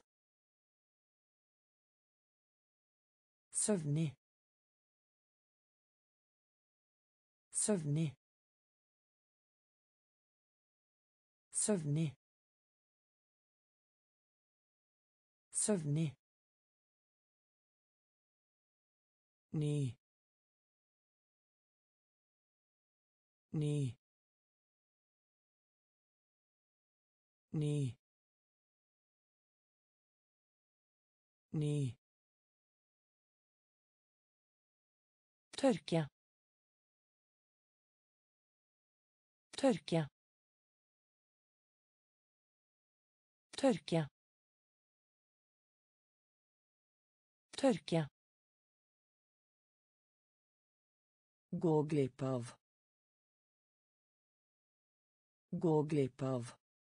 Søvnig. Søvnig. Søvnig. Søvnig. Ny. Ny. Ny. Ny. Tørke. Tørke. Tørke. Tørke. Gå glipp av. Gå glipp av.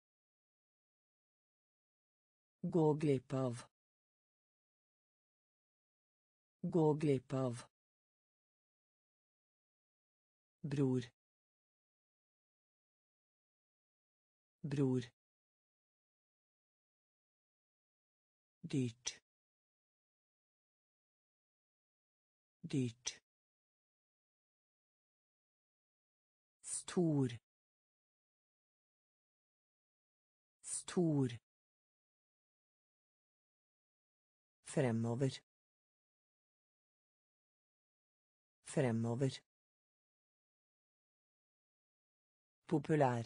Gå glipp av. Gå glipp av. Bror. Bror. Dyrt. Dyrt. Stor. Stor. Fremover. Fremover. Populær.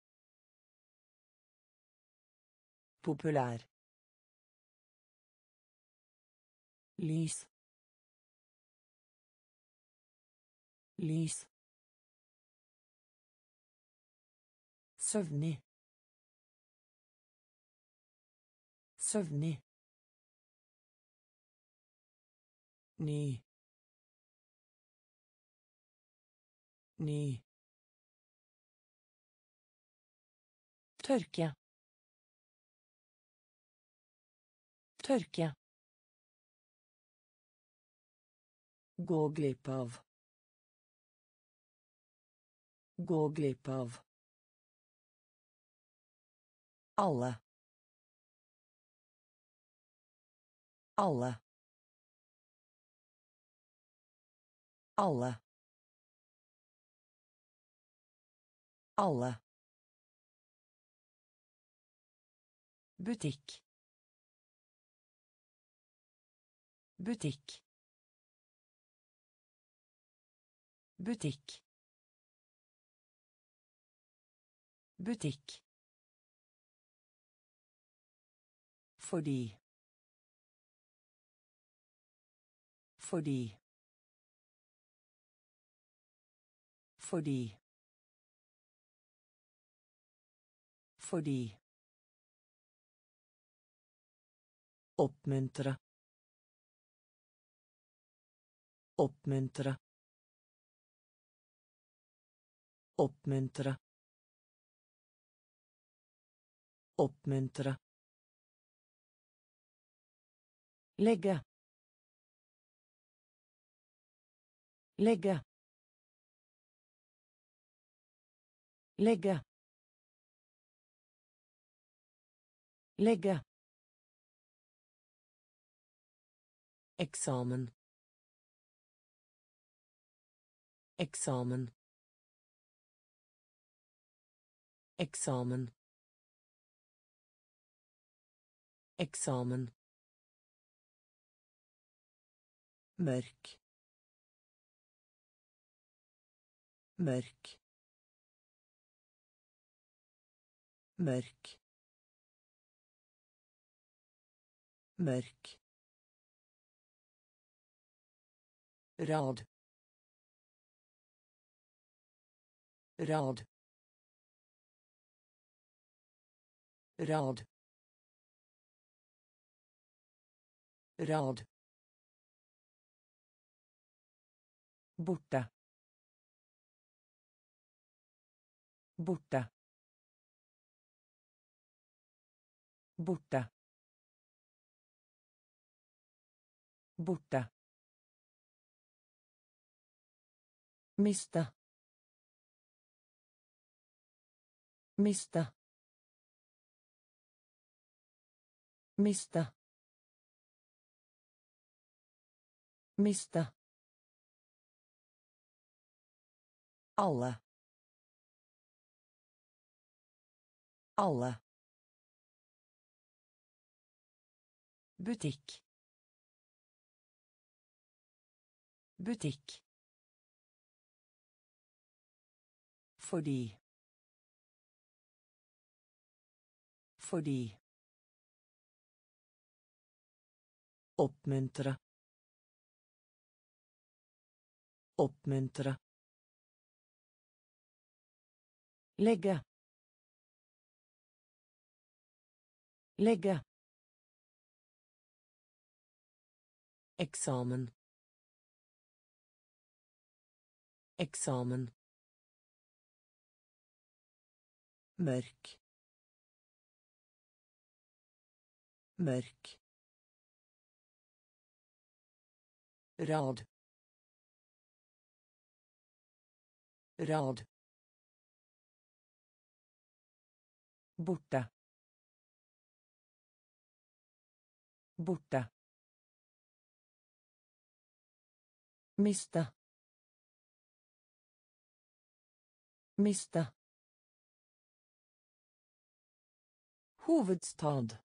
Populær. Lys. Lys. Søvnig. Søvnig. Ny. Ny. Tørke. Tørke. Gå glipp av. Gå glipp av. Alle. Alle. Alle. Alle. Butikk. Butikk. Butikk. Butikk. Fordi. Fordi. Fordi. Fordi. Oppmuntre. Oppmuntre. Oppmuntre. Oppmuntre. Legge. Legge. Legge. Legge. Eksamen. Eksamen. Eksamen. Eksamen. Mørk. Mørk. Mørk. Mørk. Rad. Rad. rad, rad, borte, borte, borte, borte, miste, miste, miste, miste, alle, alle, butikk, butikk, fordi, fordi, oppmuntre, oppmuntre, legge, legge, eksamen, eksamen, mørk, mørk, rad, rad, borte, borte, miste, miste, hovedstad,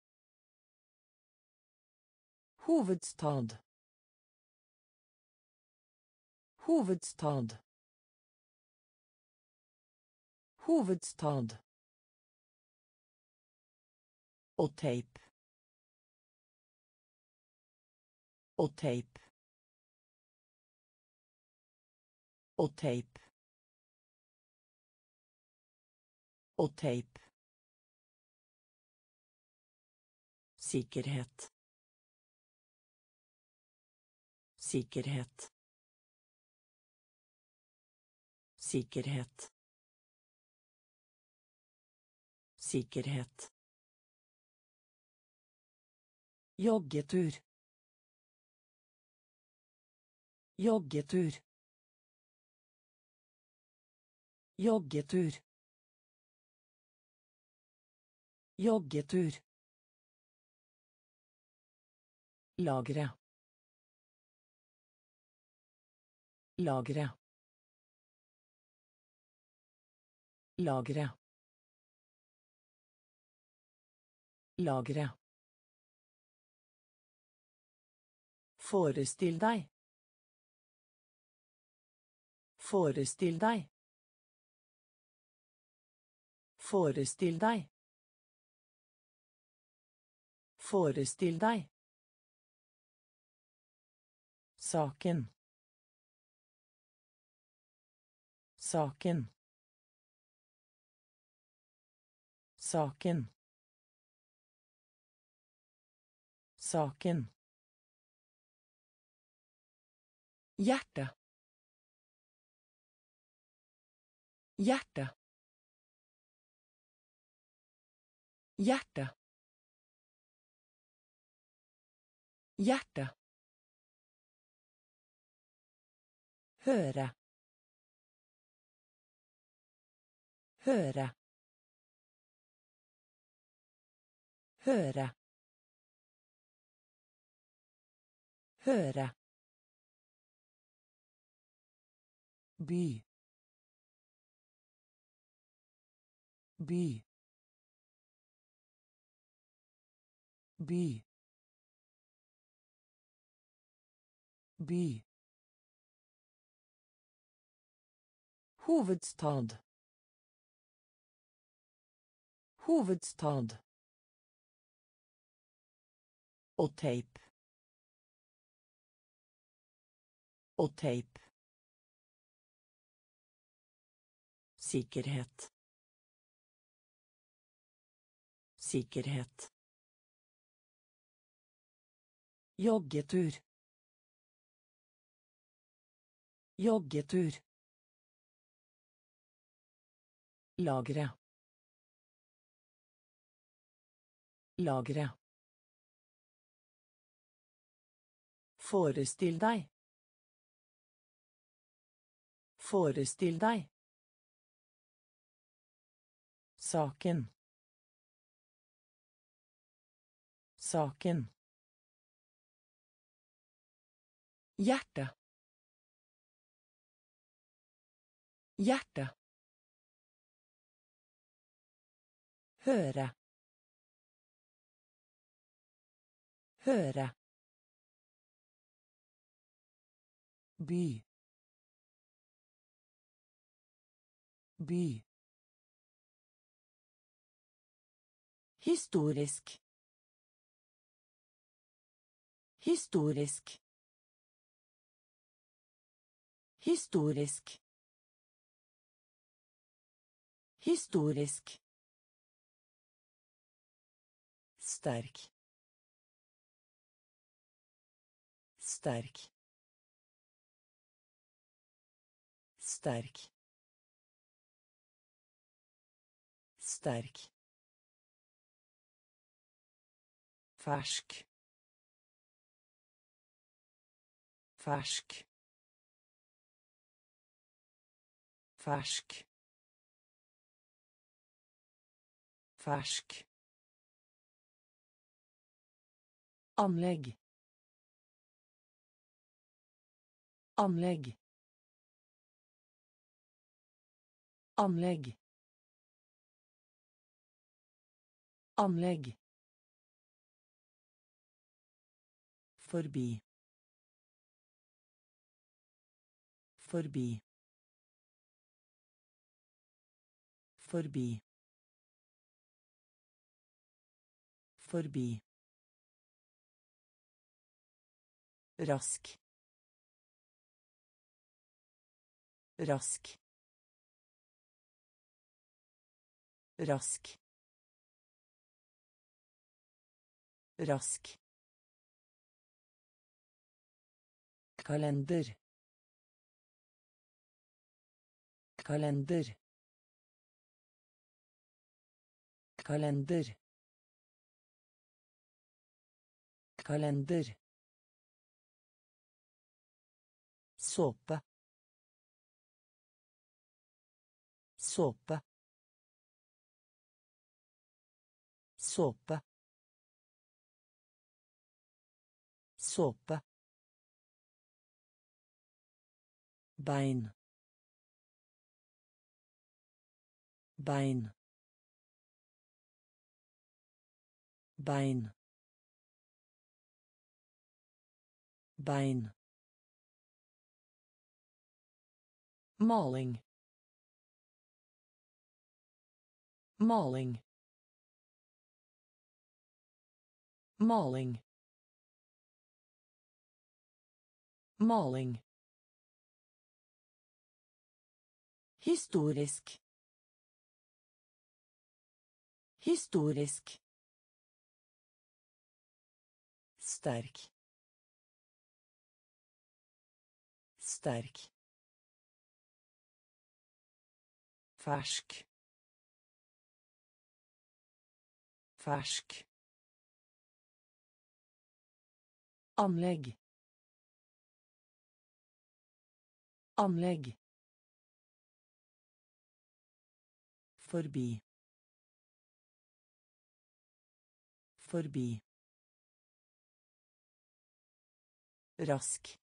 hovedstad, hovedstad, hovedstad, og teip, og teip, og teip, og teip, sikkerhet, sikkerhet, sikkerhet, sikkerhet, joggetur, joggetur, joggetur, joggetur, lagre, lagre, lagre, lagre, forestill deg, forestill deg, forestill deg, forestill deg, saken, saken, saken, saken, hjerte, hjerte, hjerte, hjerte, høre, høre, høre, høre, by, by, by, by, hovedstad, hovedstad, og teip, og teip, sikkerhet, Sikkerhet. Joggetur. Joggetur. Lagre. Lagre. Forestill deg. Forestill deg. Saken. Saken. Hjerte. Hjerte. Høre. Høre. By. By. Historisk. Historisk. Historisk. Historisk. Sterk. Sterk. Sterk. Sterk. Fersk. Fersk. Fersk. Fersk. Anlegg. Anlegg. Anlegg. Anlegg. Forbi. Forbi. Forbi. Forbi. Rask. Rask. Rask. Rask. Kalender. Kalender. Kalender. Kalender. Såpe. Såpe. Såpe. Såpe. Bein. Bein. Bein. Bein. Maling. Maling. Maling. Maling. Historisk. Historisk. Sterk. Sterk. Fersk. Fersk. Anlegg. Anlegg. Forbi. Forbi. Rask.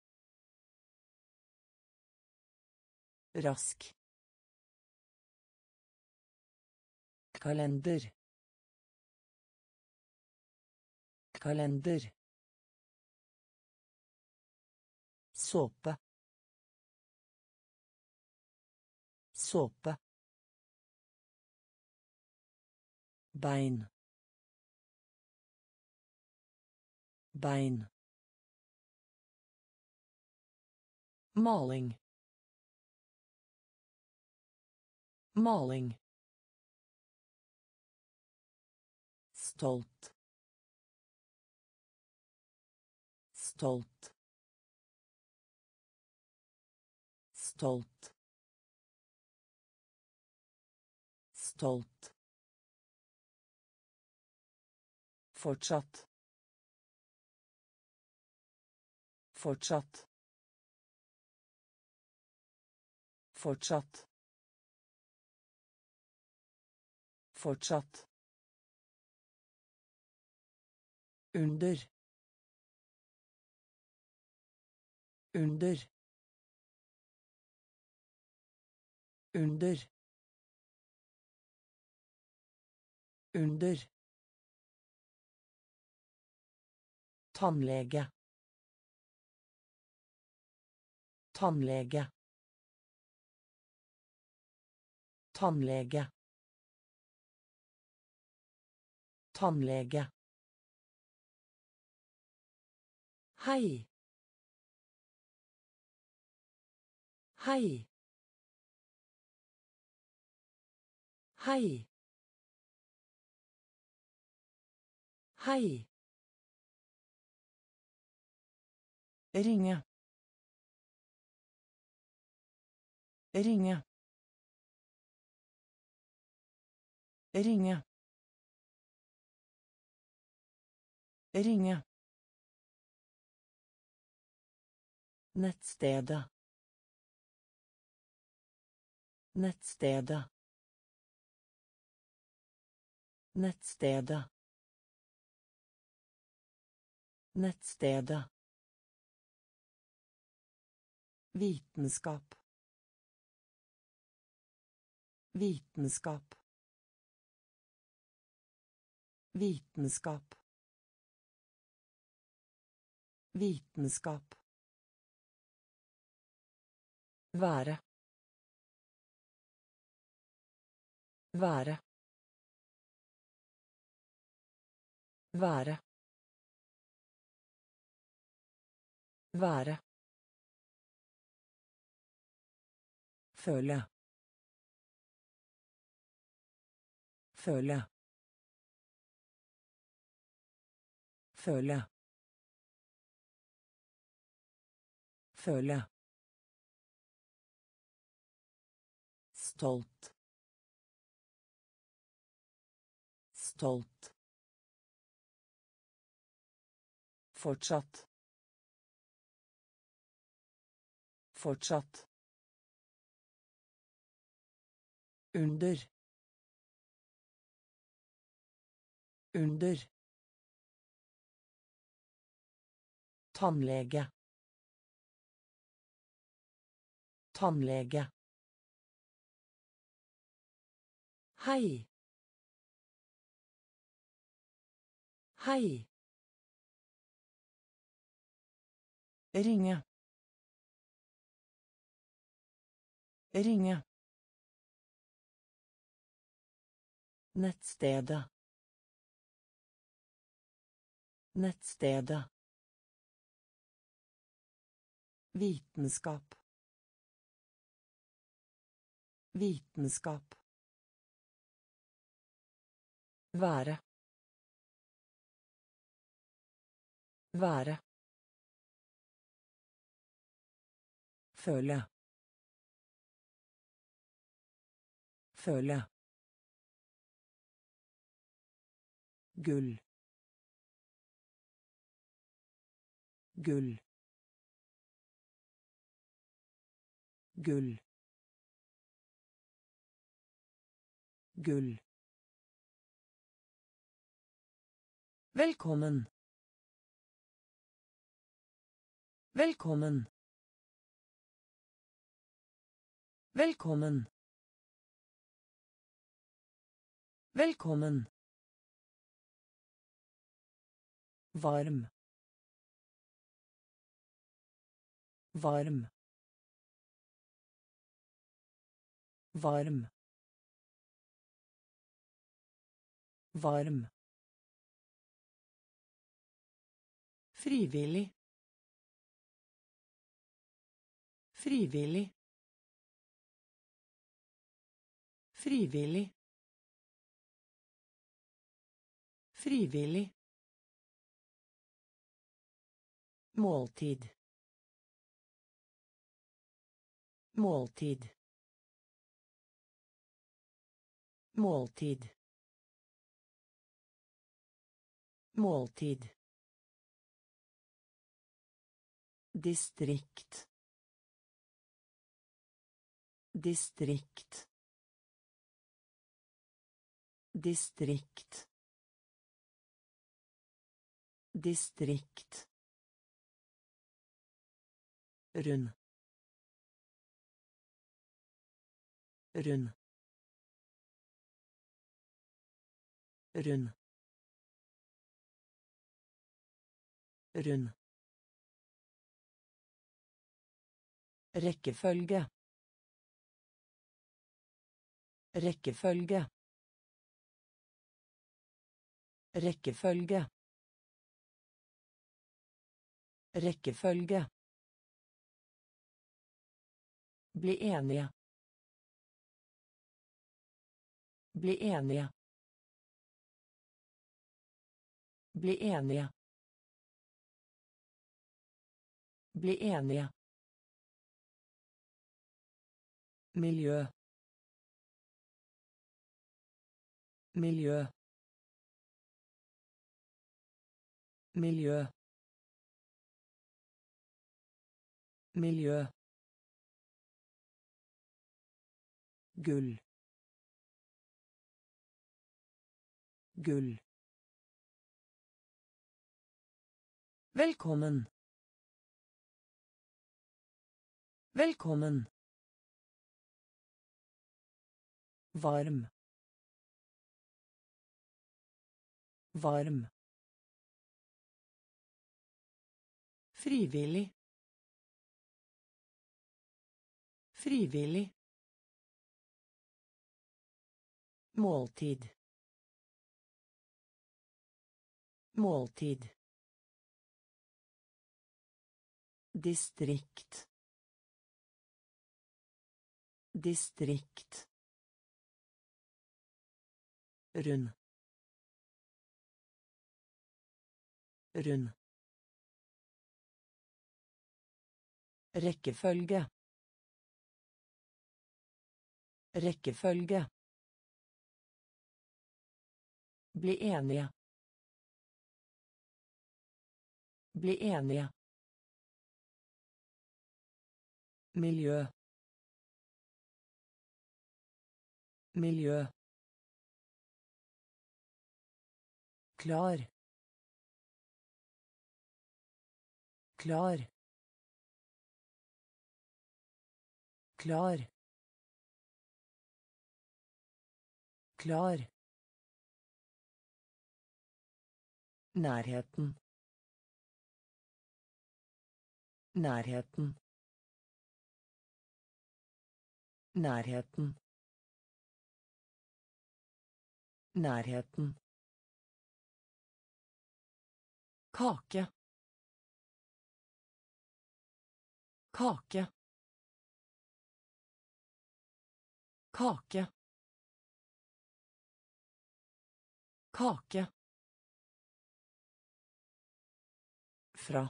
Rask. Kalender. Kalender. Såpe. Såpe. Bein. Bein. Maling. Maling. stolt, stolt, stolt, stolt, fortsatt, fortsatt, fortsatt, fortsatt, under, under, under, under, tannlege, tannlege, tannlege, tannlege, hei, hei, hei, hei, ringe, ringe, ringe, ringe, nettstedet, nettstedet, nettstedet, nettstedet, vitenskap, vitenskap, vitenskap, vitenskap, være, være, være, være, føle, føle, føle, føle, stolt, stolt, fortsatt, fortsatt, under, under, tannlege, tannlege, hei, hei, ringe, ringe, nettstedet, nettstedet, vitenskap, vitenskap, være, være, føle, føle, gull, gull, gull, gull, velkommen, velkommen, velkommen, velkommen, varm, varm, varm, varm, frivillig, frivillig, frivillig, Frivillig. Måltid. Måltid. Måltid. Måltid. Distrikt. Distrikt. Distrikt. Distrikt. Rund. Rund. Rund. Rund. Rekkefølge. Rekkefølge. Rekkefølge. Rekkefølge. Bli enige. Bli enige. Bli enige. Bli enige. Miljø. Miljø. Miljø. Miljø. Gull. Gull. Velkommen. Velkommen. Varm. Varm. Frivillig. Frivillig. Måltid. Måltid. Distrikt. Distrikt. Rund. Rund. Rekkefølge. Rekkefølge. Bli enige. Bli enige. Miljø. Miljø. Klar. Klar. Klar. Klar. Nærheten. Nærheten. Nærheten. Nærheten. Kake. Kake. Kake. Kake. Fra.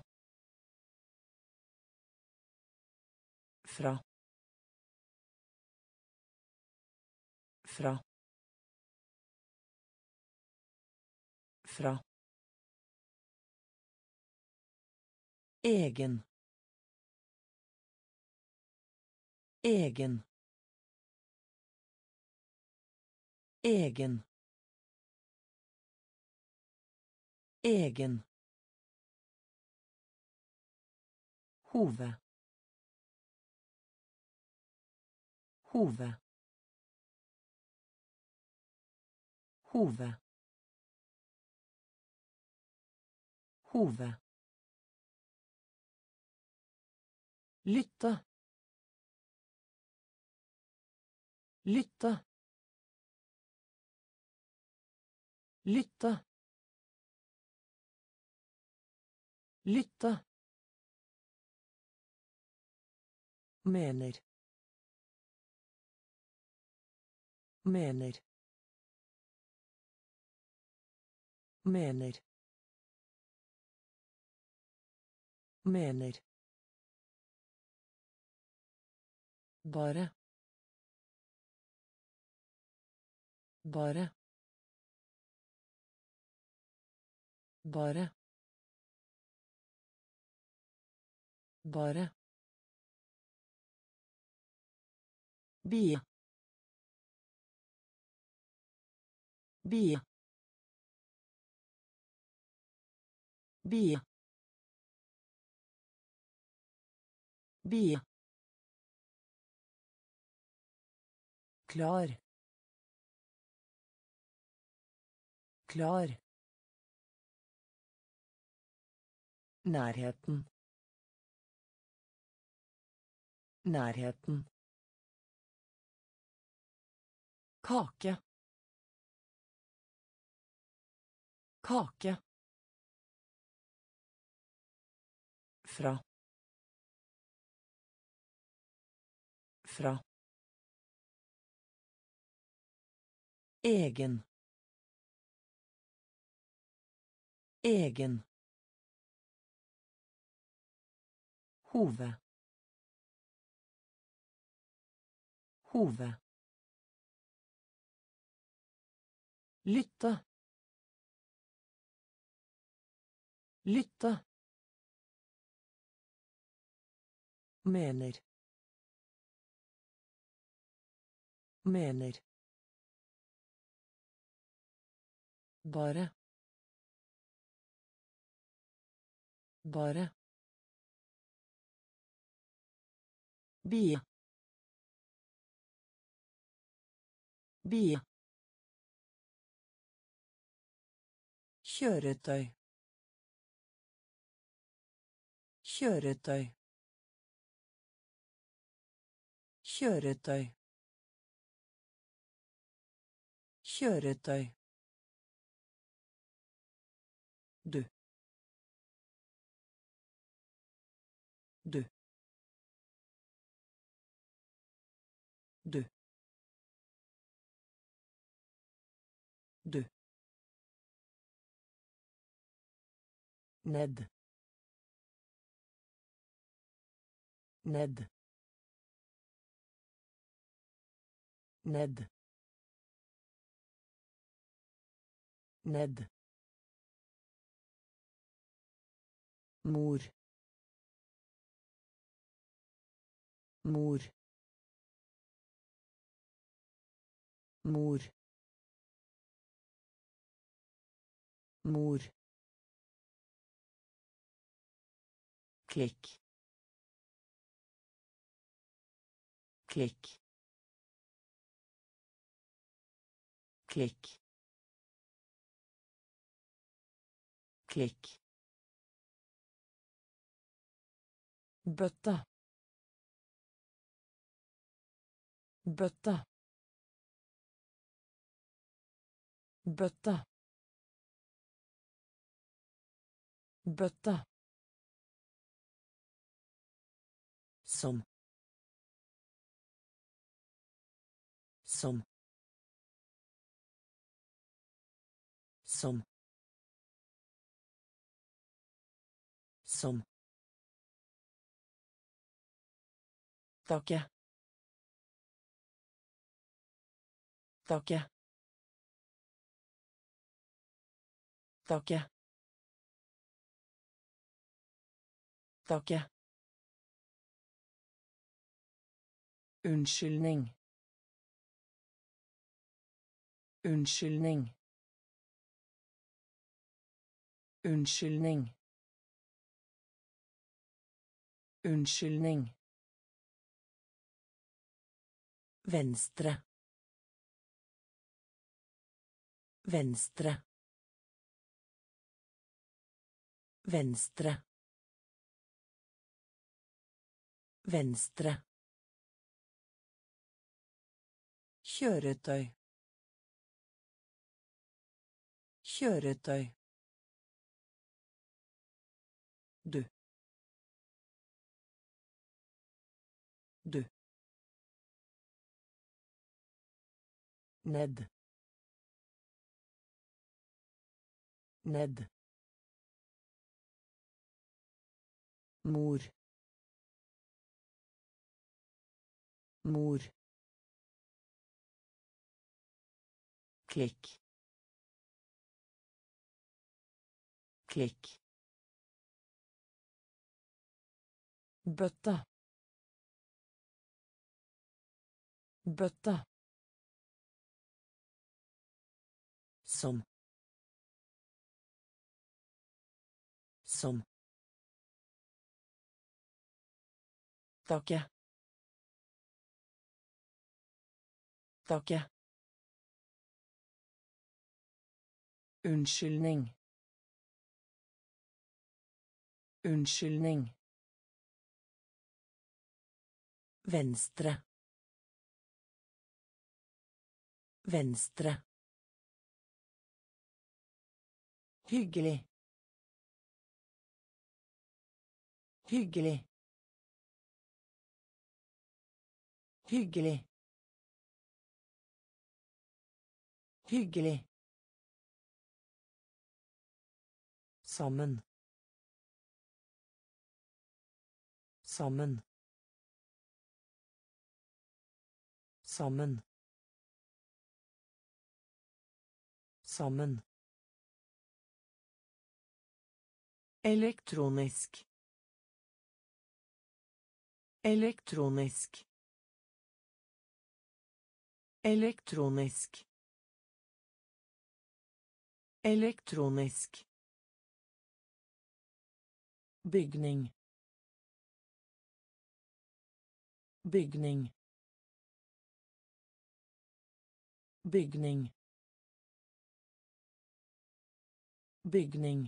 Fra. Fra. Fra. Egen. Egen. Egen. Egen. Hove. Hove. Hove. Hove. Lytte. Lytte. Lytte. Lytte. Mener. Mener. Mener. Mener. Bare. Bare. Bare. Bare. Bie. Bie. Bie. Bie. Klar. Klar. Nærheten. Nærheten. Kake. Kake. Fra. Fra. Egen. Egen. Hove. Hove. Lytte. Lytte. Mener. Mener. Bare. Bare. Bie. Bie. Kjøretøy. Kjøretøy. Kjøretøy. Kjøretøy. Du. Du. Du. Du. Ned. Ned. Ned. Ned. Mor. Mor. Mor. Mor. Klikk. Klikk. Klikk. Klikk. Bøtte. Bøtte. Bøtte. Bøtte. Som. Som. Som. Som. Takke. Takke. Takke. Takke. Unnskyldning. Unnskyldning. Unnskyldning. Unnskyldning. Venstre. Venstre. Venstre. Venstre. Kjøretøy. Kjøretøy. Du. Du. Ned. ned, mor, mor, klikk, klikk, bøtte, bøtte, som, som, takke, takke, unnskyldning, unnskyldning, venstre, venstre, hyggelig, hyggelig, hyggelig, hyggelig, sammen, sammen, sammen, sammen, elektronisk, elektronisk, elektronisk, elektronisk, bygning, bygning, bygning, bygning,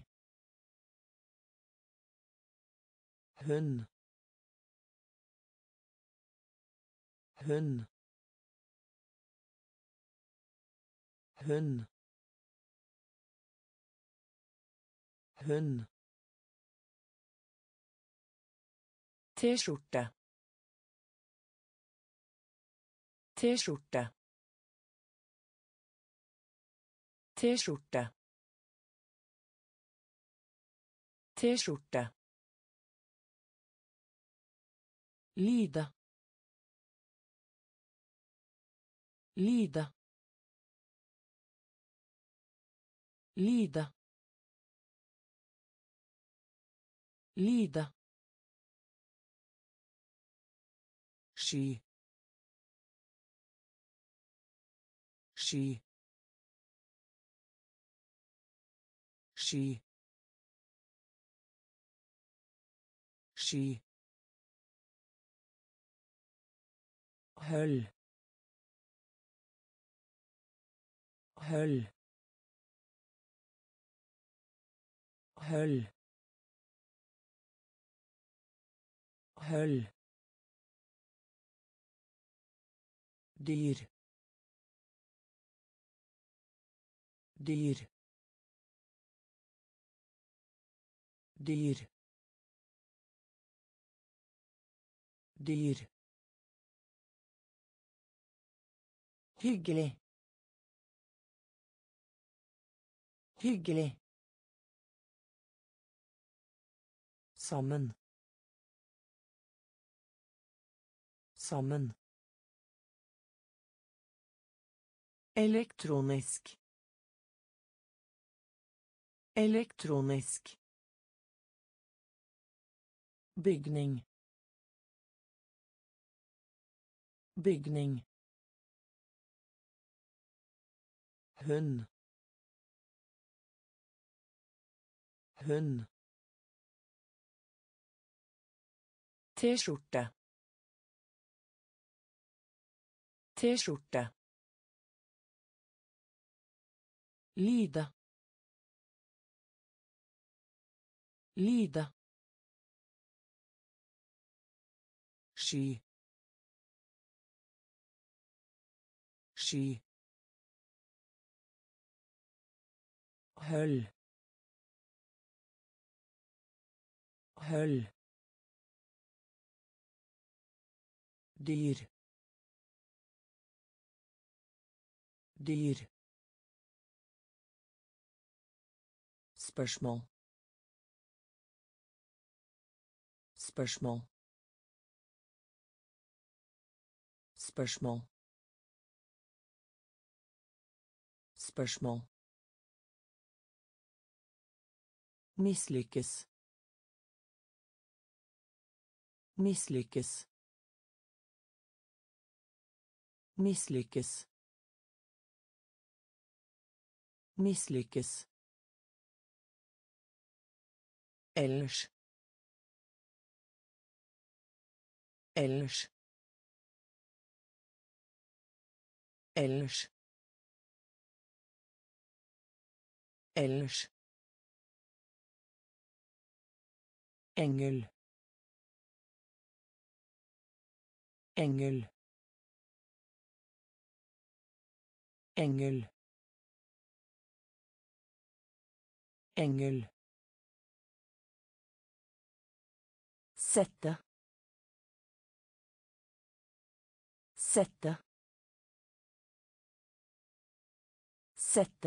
hund, hund, hund, hund, T-skjorte, T-skjorte, T-skjorte, T-skjorte, lide, lide, lide, lide, sky, sky, sky, sky, høll, høll, høll, høll, dyr, dyr, dyr, dyr, hyggelig, hyggelig, sammen, sammen, elektronisk, elektronisk, bygning, bygning, hund, hund, T-skjorte, T-skjorte, lide, lide, sky, sky, høll, høll, dyr, dyr, Spørsmål. Spørsmål. Spørsmål. Spørsmål. Mislykkes. Mislykkes. Mislykkes. Mislykkes. Ellers. Ellers. Ellers. Ellers. Engel. Engel. Engel. Engel. Sette. Sette. Sette.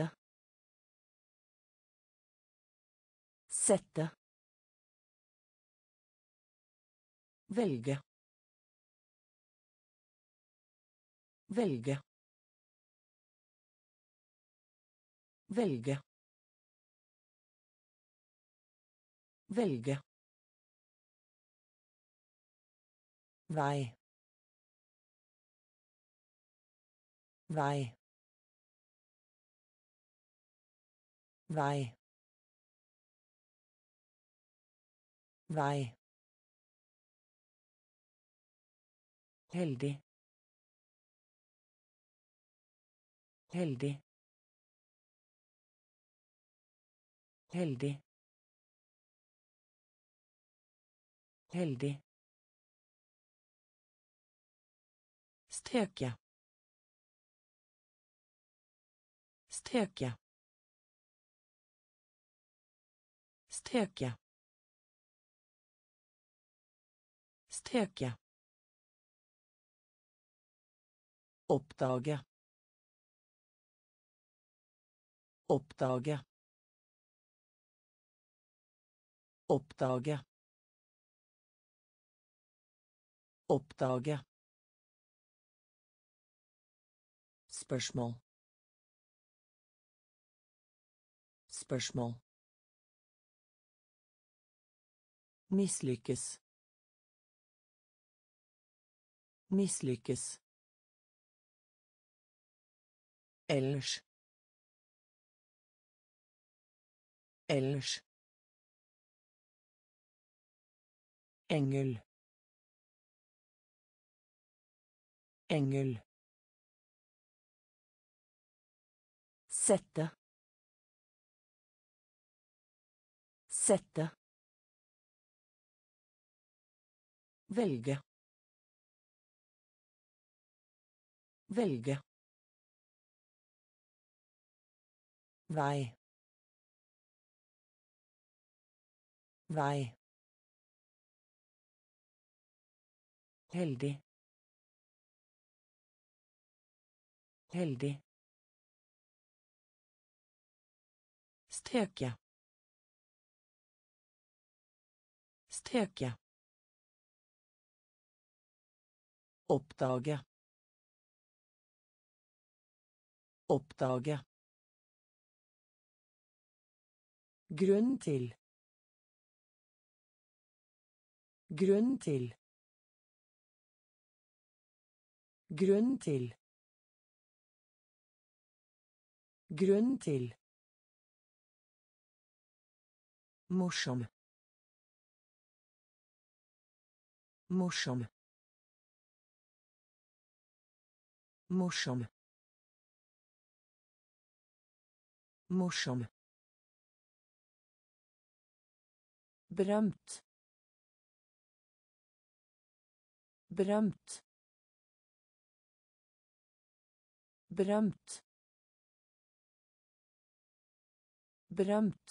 Sette. Velge. Velge. Velge. Velge. Vei. Vei. Vei. Vei. Heldig. Heldig. Heldig. Heldig. Steke. Steke. Steke. Steke. Oppdage. Oppdage. Oppdage. Oppdage. Spørsmål. Spørsmål. Mislykkes. Mislykkes. Ellers. Ellers. Engel. Engel. Sette. Sette. Velge. Velge. Vei. Vei. Heldig. Heldig. Steke. Steke. Oppdage. Oppdage. Grunn til. Grunn til. Grunn til. Grunn til. Morsom. Morsom. Morsom. Morsom. Berømt. Berømt. Berømt. Berømt.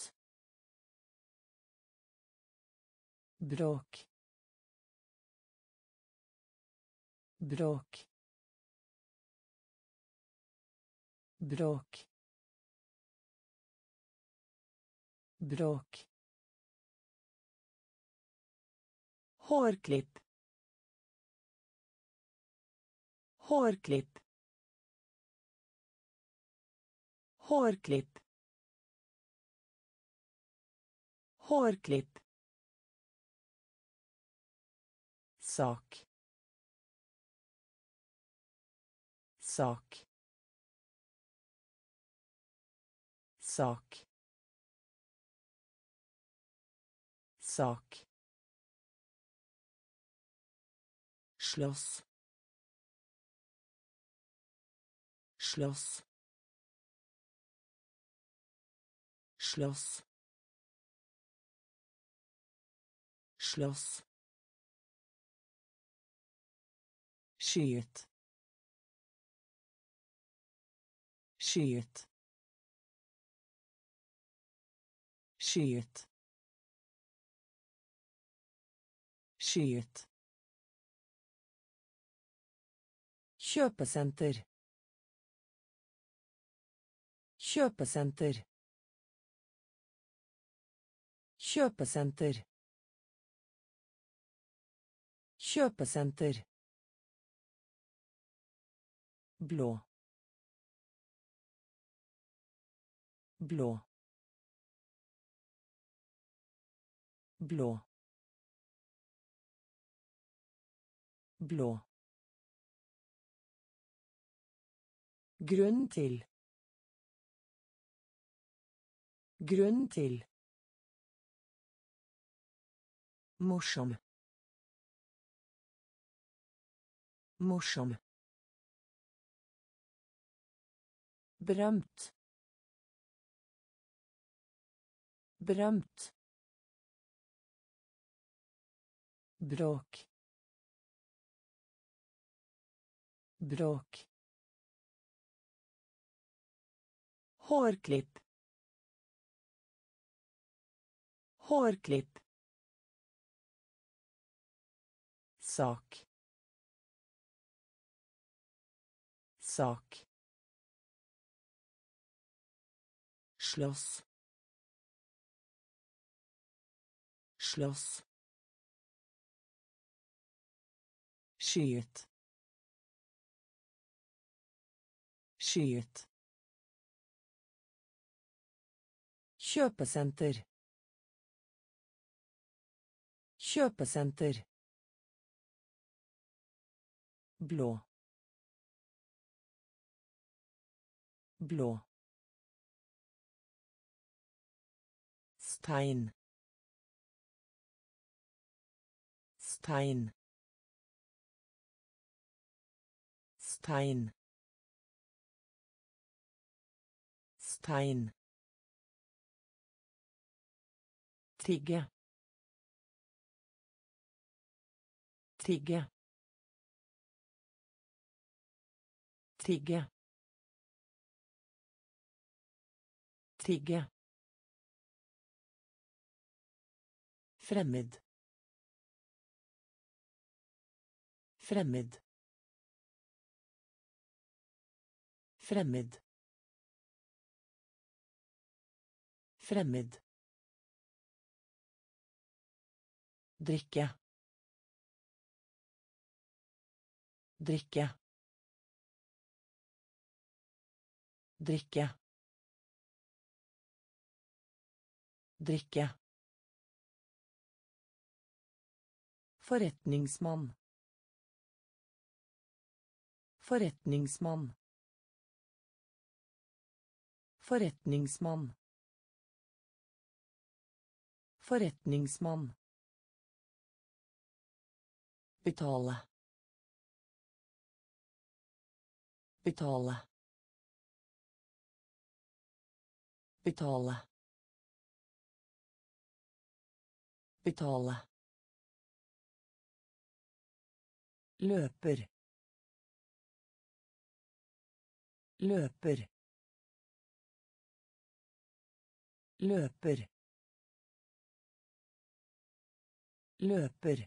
Bråk. Bråk. Bråk. bråk, hårklipp, hårklipp, hårklipp, hårklipp, sak, sak, sak, sak, slåss, slåss, slåss, slåss, skyet, skyet, skyet, skyet, kjøpesenter, kjøpesenter, kjøpesenter, kjøpesenter, blå, blå, blå, blå, grunn til, grunn til, morsom, morsom, berømt, berømt, bråk, bråk, hårklipp, hårklipp, sak, sak, slåss, slåss, skyet, skyet, kjøpesenter, kjøpesenter, blå, blå, stein, stein, stein, stein, tigge, tigge, tigge, tigge, fremmed, fremmed, fremmed, fremmed, drikke, drikke, drikke, drikke, forretningsmann, forretningsmann, forretningsmann, forretningsmann, betale, betale, betale, betale, løper, løper, løper, løper,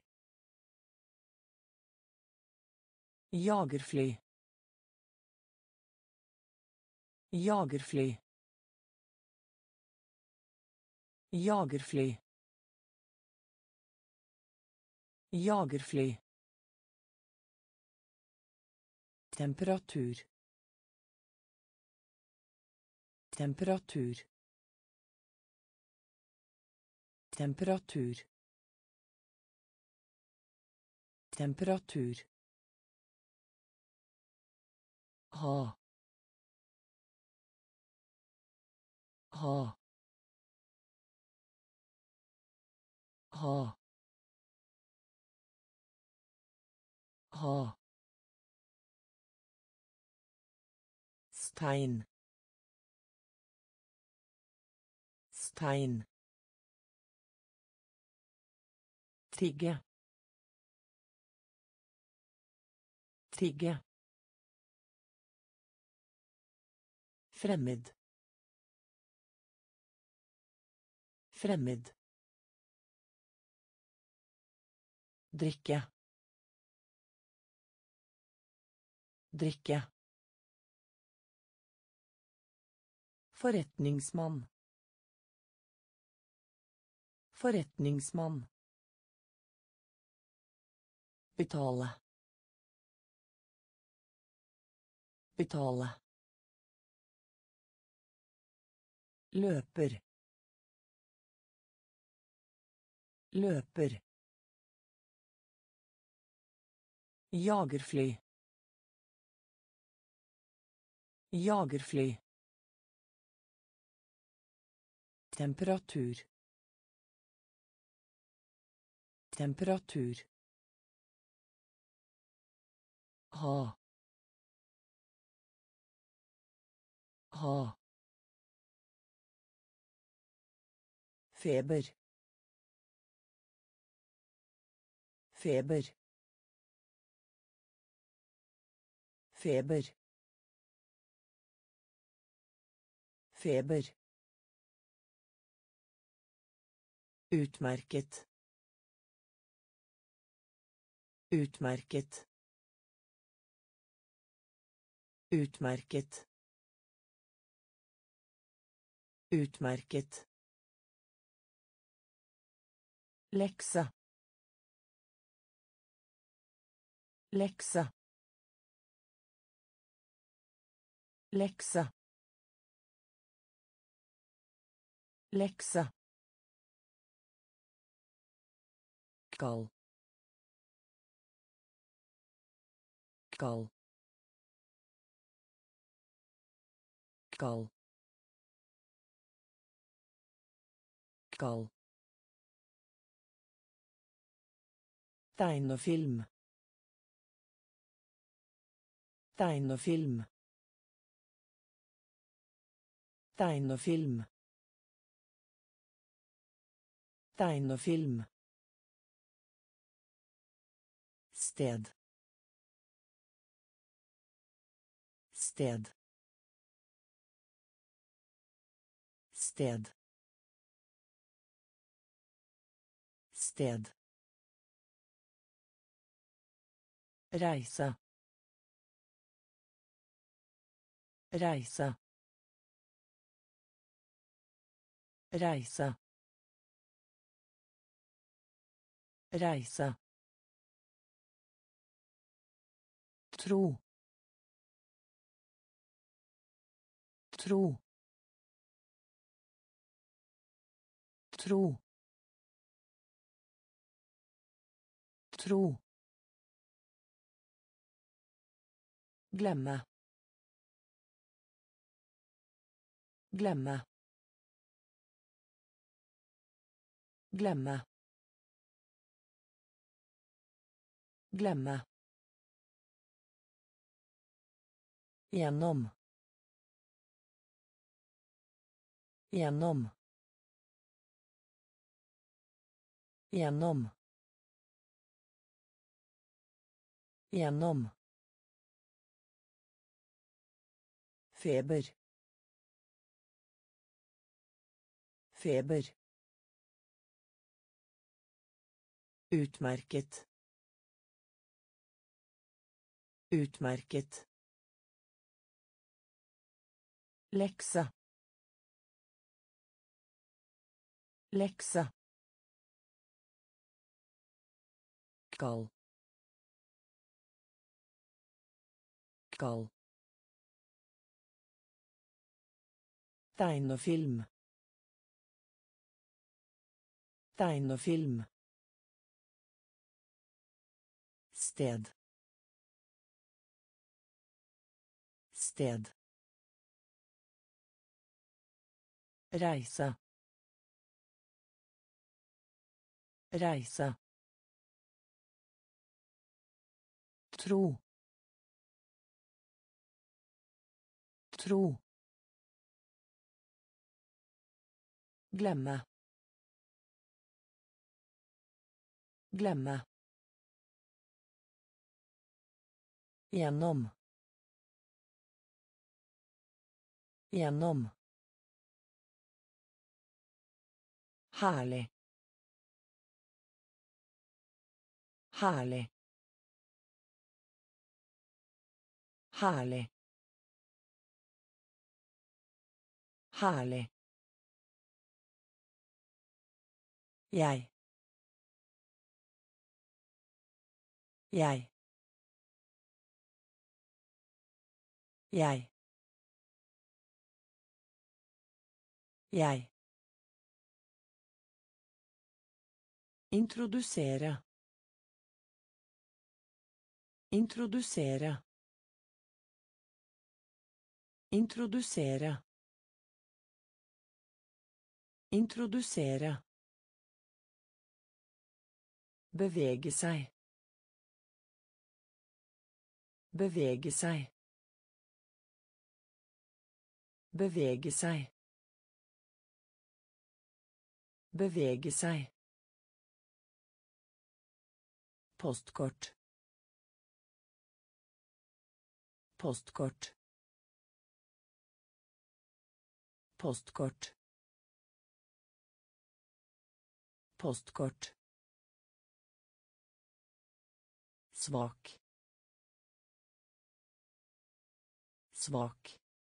jagerfly, jagerfly, Jagerfly. Jagerfly. Temperatur. Temperatur. Temperatur. Temperatur. Ha. Ha. Ha. Ha. Stein. Stein. Tigge. Tigge. Fremmed. Fremmed. Drikke. Drikke. Forretningsmann. Forretningsmann. Betale. Betale. Løper. Løper. Jagerfly. Jagerfly. Temperatur. Temperatur. Ha. Ha. Feber. Feber. Feber. Feber. Utmerket. Utmerket. Utmerket. Utmerket. Lekse. Lekse. Lekse. Lekse. Kald. Kald. Kald. Kald. Tegnefilm. Tegnefilm. Tegnefilm. Tegnefilm. Sted. Sted. Sted. Sted. Reise. Reise. Reise. Reise. Tro. Tro. Tro. Tro. Glemme. Glemme. Glemme. Glemme. Gjennom. Gjennom. Gjennom. Gjennom. Feber. Feber. Utmerket. Utmerket. Lekse. lekse kall kall tegnefilm tegnefilm sted sted reise reise tro tro glemme glemme gjennom gjennom herlig herlig herlig herlig jeg jeg jeg jeg introdusere introdusere introdusere introdusere bevege seg bevege seg bevege seg bevege seg postkort postkort postkort postkort svak svak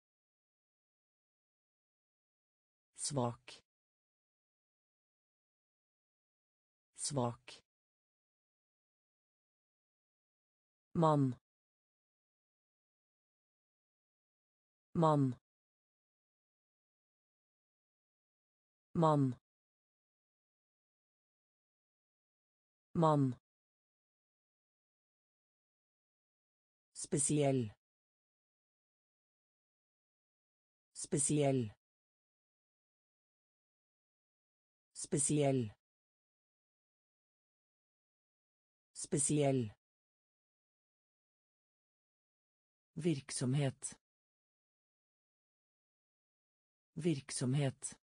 svak svak mann mann mann mann spesiell spesiell spesiell spesiell virksomhet virksomhet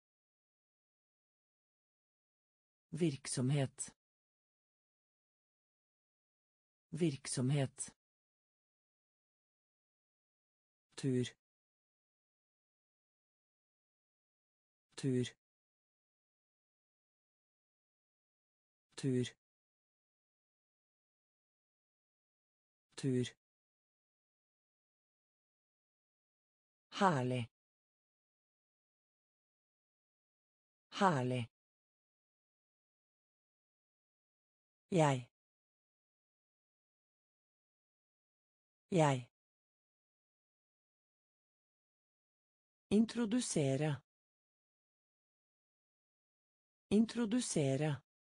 virksomhet virksomhet tur tur tur tur herlig herlig jeg jeg introdusere introdusere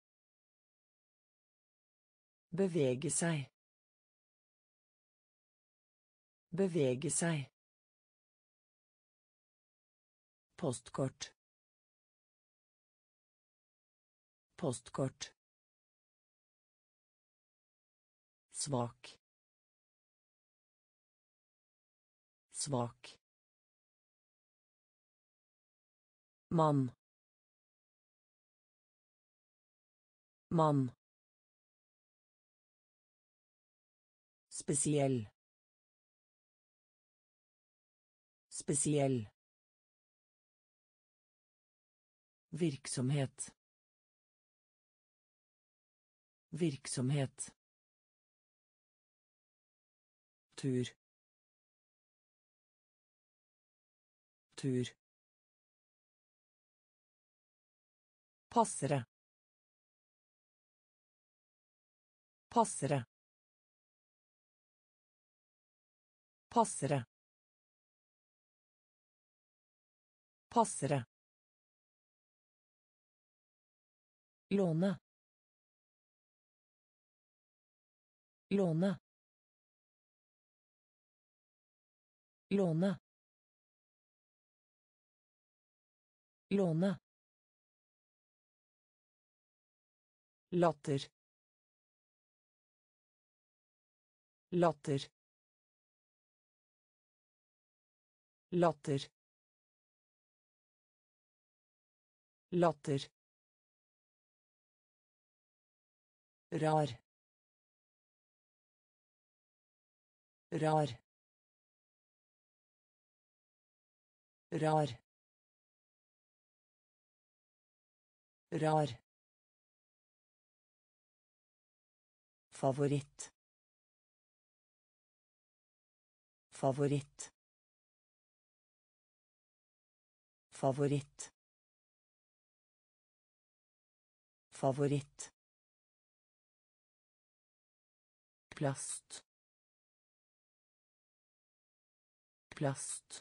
bevege seg bevege seg postkort postkort svak svak mann mann spesiell spesiell virksomhet virksomhet tur tur Passere. Passere. Passere. Passere. Låne. Låne. Låne. Låne. Latter. Latter. Latter. Latter. Rar. Rar. Rar. Rar. Favoritt. Favoritt. Favoritt. Favoritt. Plast. Plast.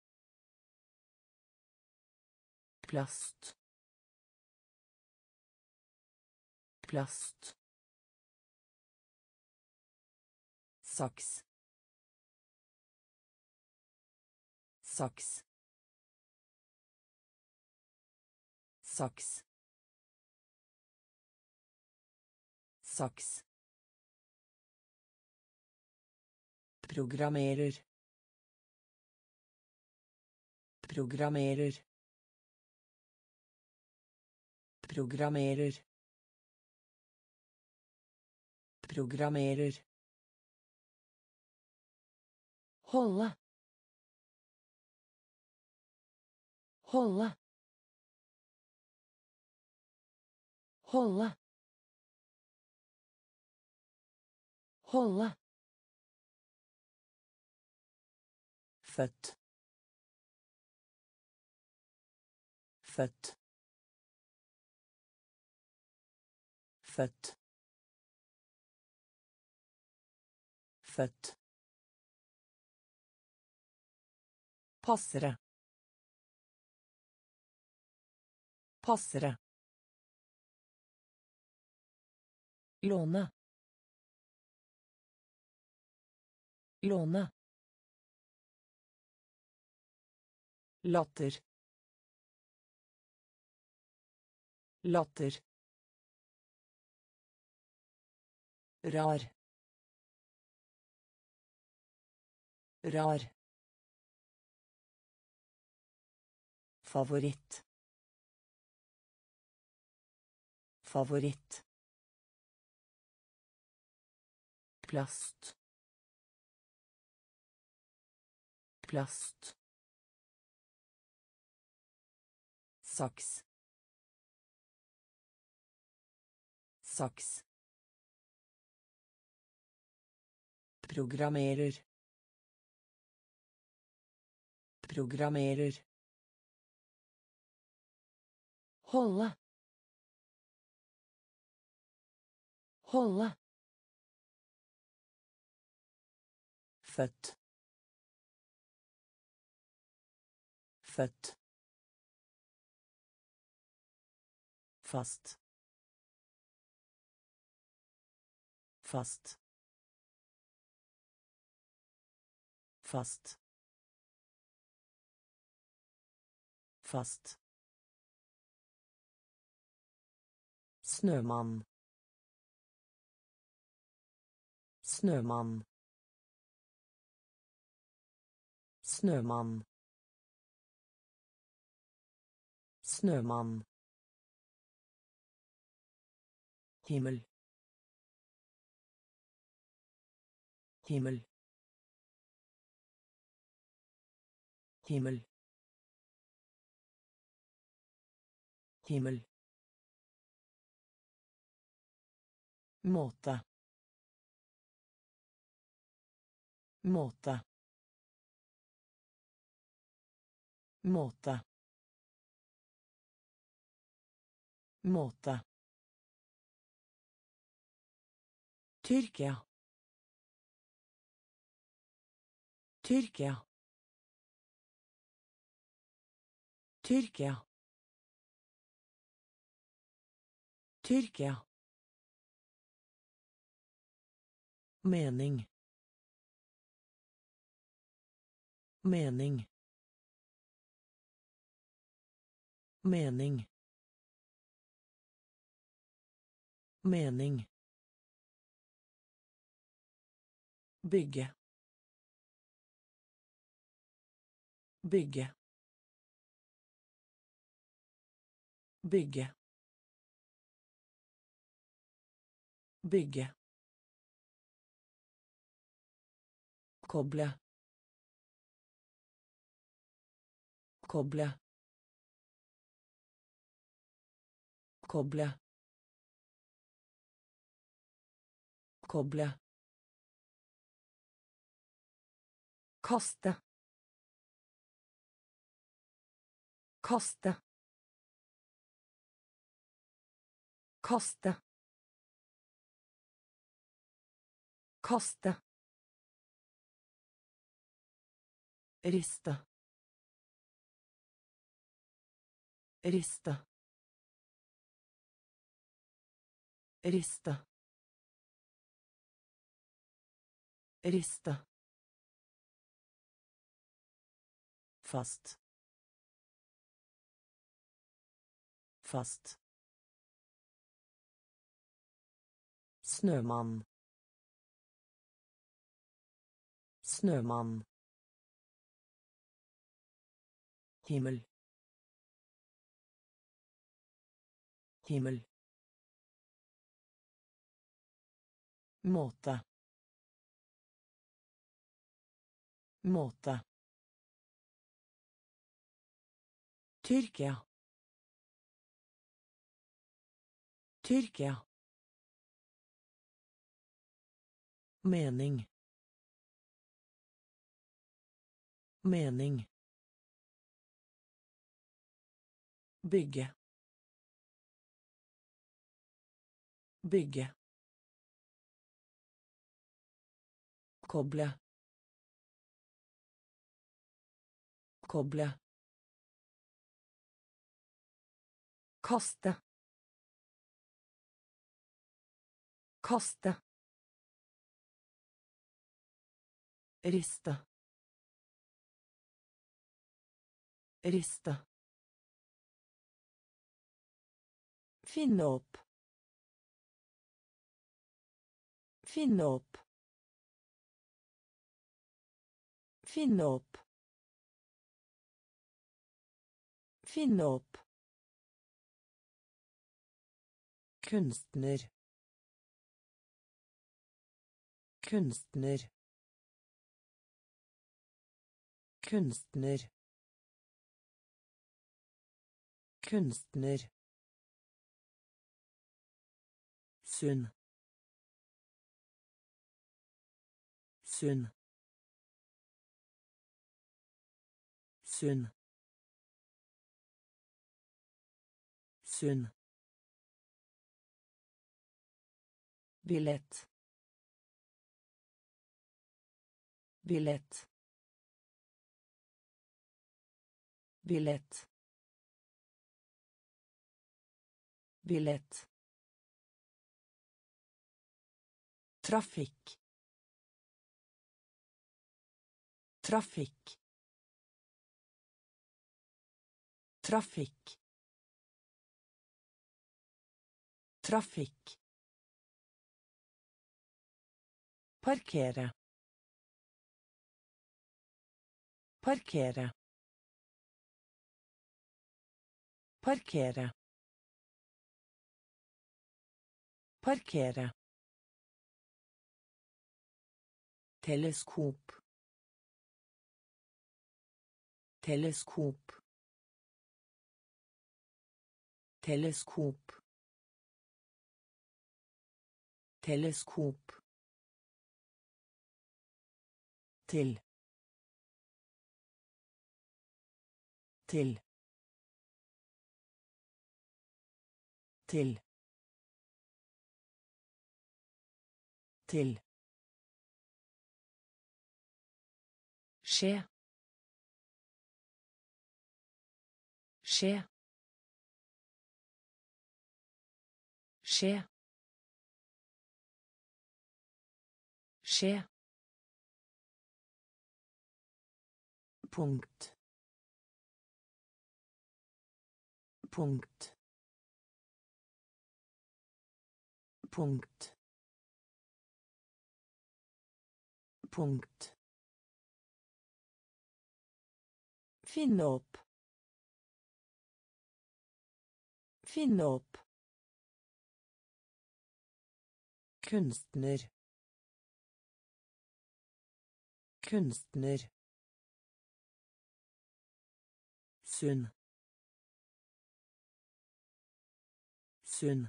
Plast. Plast. Saks. Saks. Saks. Saks. Programmerer. Programmerer. Programmerer. Programmerer. Holde. Holde. Holde. Holde. Født. Født. Født. Født. Passere. Passere. Låne. Låne. Latter. Latter. Rar. Rar. Favoritt. Favoritt. Plast. Plast. Saks. Saks. Programmerer. Programmerer. Holde. Holde. Født. Født. Fast. Fast. Fast. Fast. Snømann. Snømann. Snømann. Snømann. Himmel. Himmel. Himmel. Himmel. Måte. Måte. Måte. måte, Tyrkia, Tyrkia, Tyrkia, Tyrkia, mening, mening, mening, mening, bygge, bygge, bygge, bygge, koble, koble, koble, koble, kaste, kaste, kaste, kaste, riste, riste, riste, riste, fast, fast, snømann, snømann, himmel, himmel, måte, måte, Tyrkia, Tyrkia, mening, mening, bygge, bygge, koble, koble, kaste, kaste, riste, riste, finne opp, finne opp, finne opp, finne opp, kunstner, kunstner, kunstner, kunstner, sunn, sunn, sunn, sunn, billett, billett, billett, billett, trafikk, trafikk, trafikk, trafikk, parkere, parkere, parkere, parkere, teleskop, teleskop, teleskop, teleskop, til, til, Til. Til. Skje. Skje. Skje. Skje. Punkt. Punkt. Punkt. Punkt. Finne opp. Finne opp. Kunstner. Kunstner. Sunn. Sunn.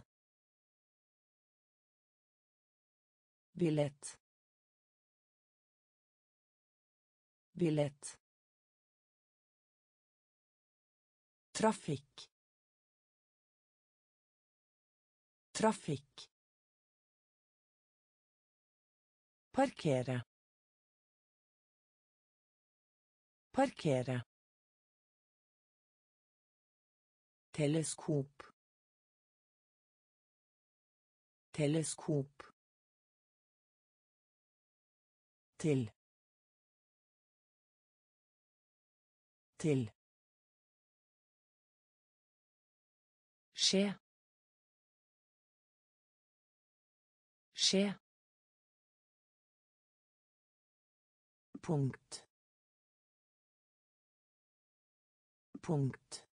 Billett. Billett. Trafikk. Trafikk. Parkere. Parkere. Teleskop. Teleskop. Til. Til. Skje. Skje. Punkt. Punkt.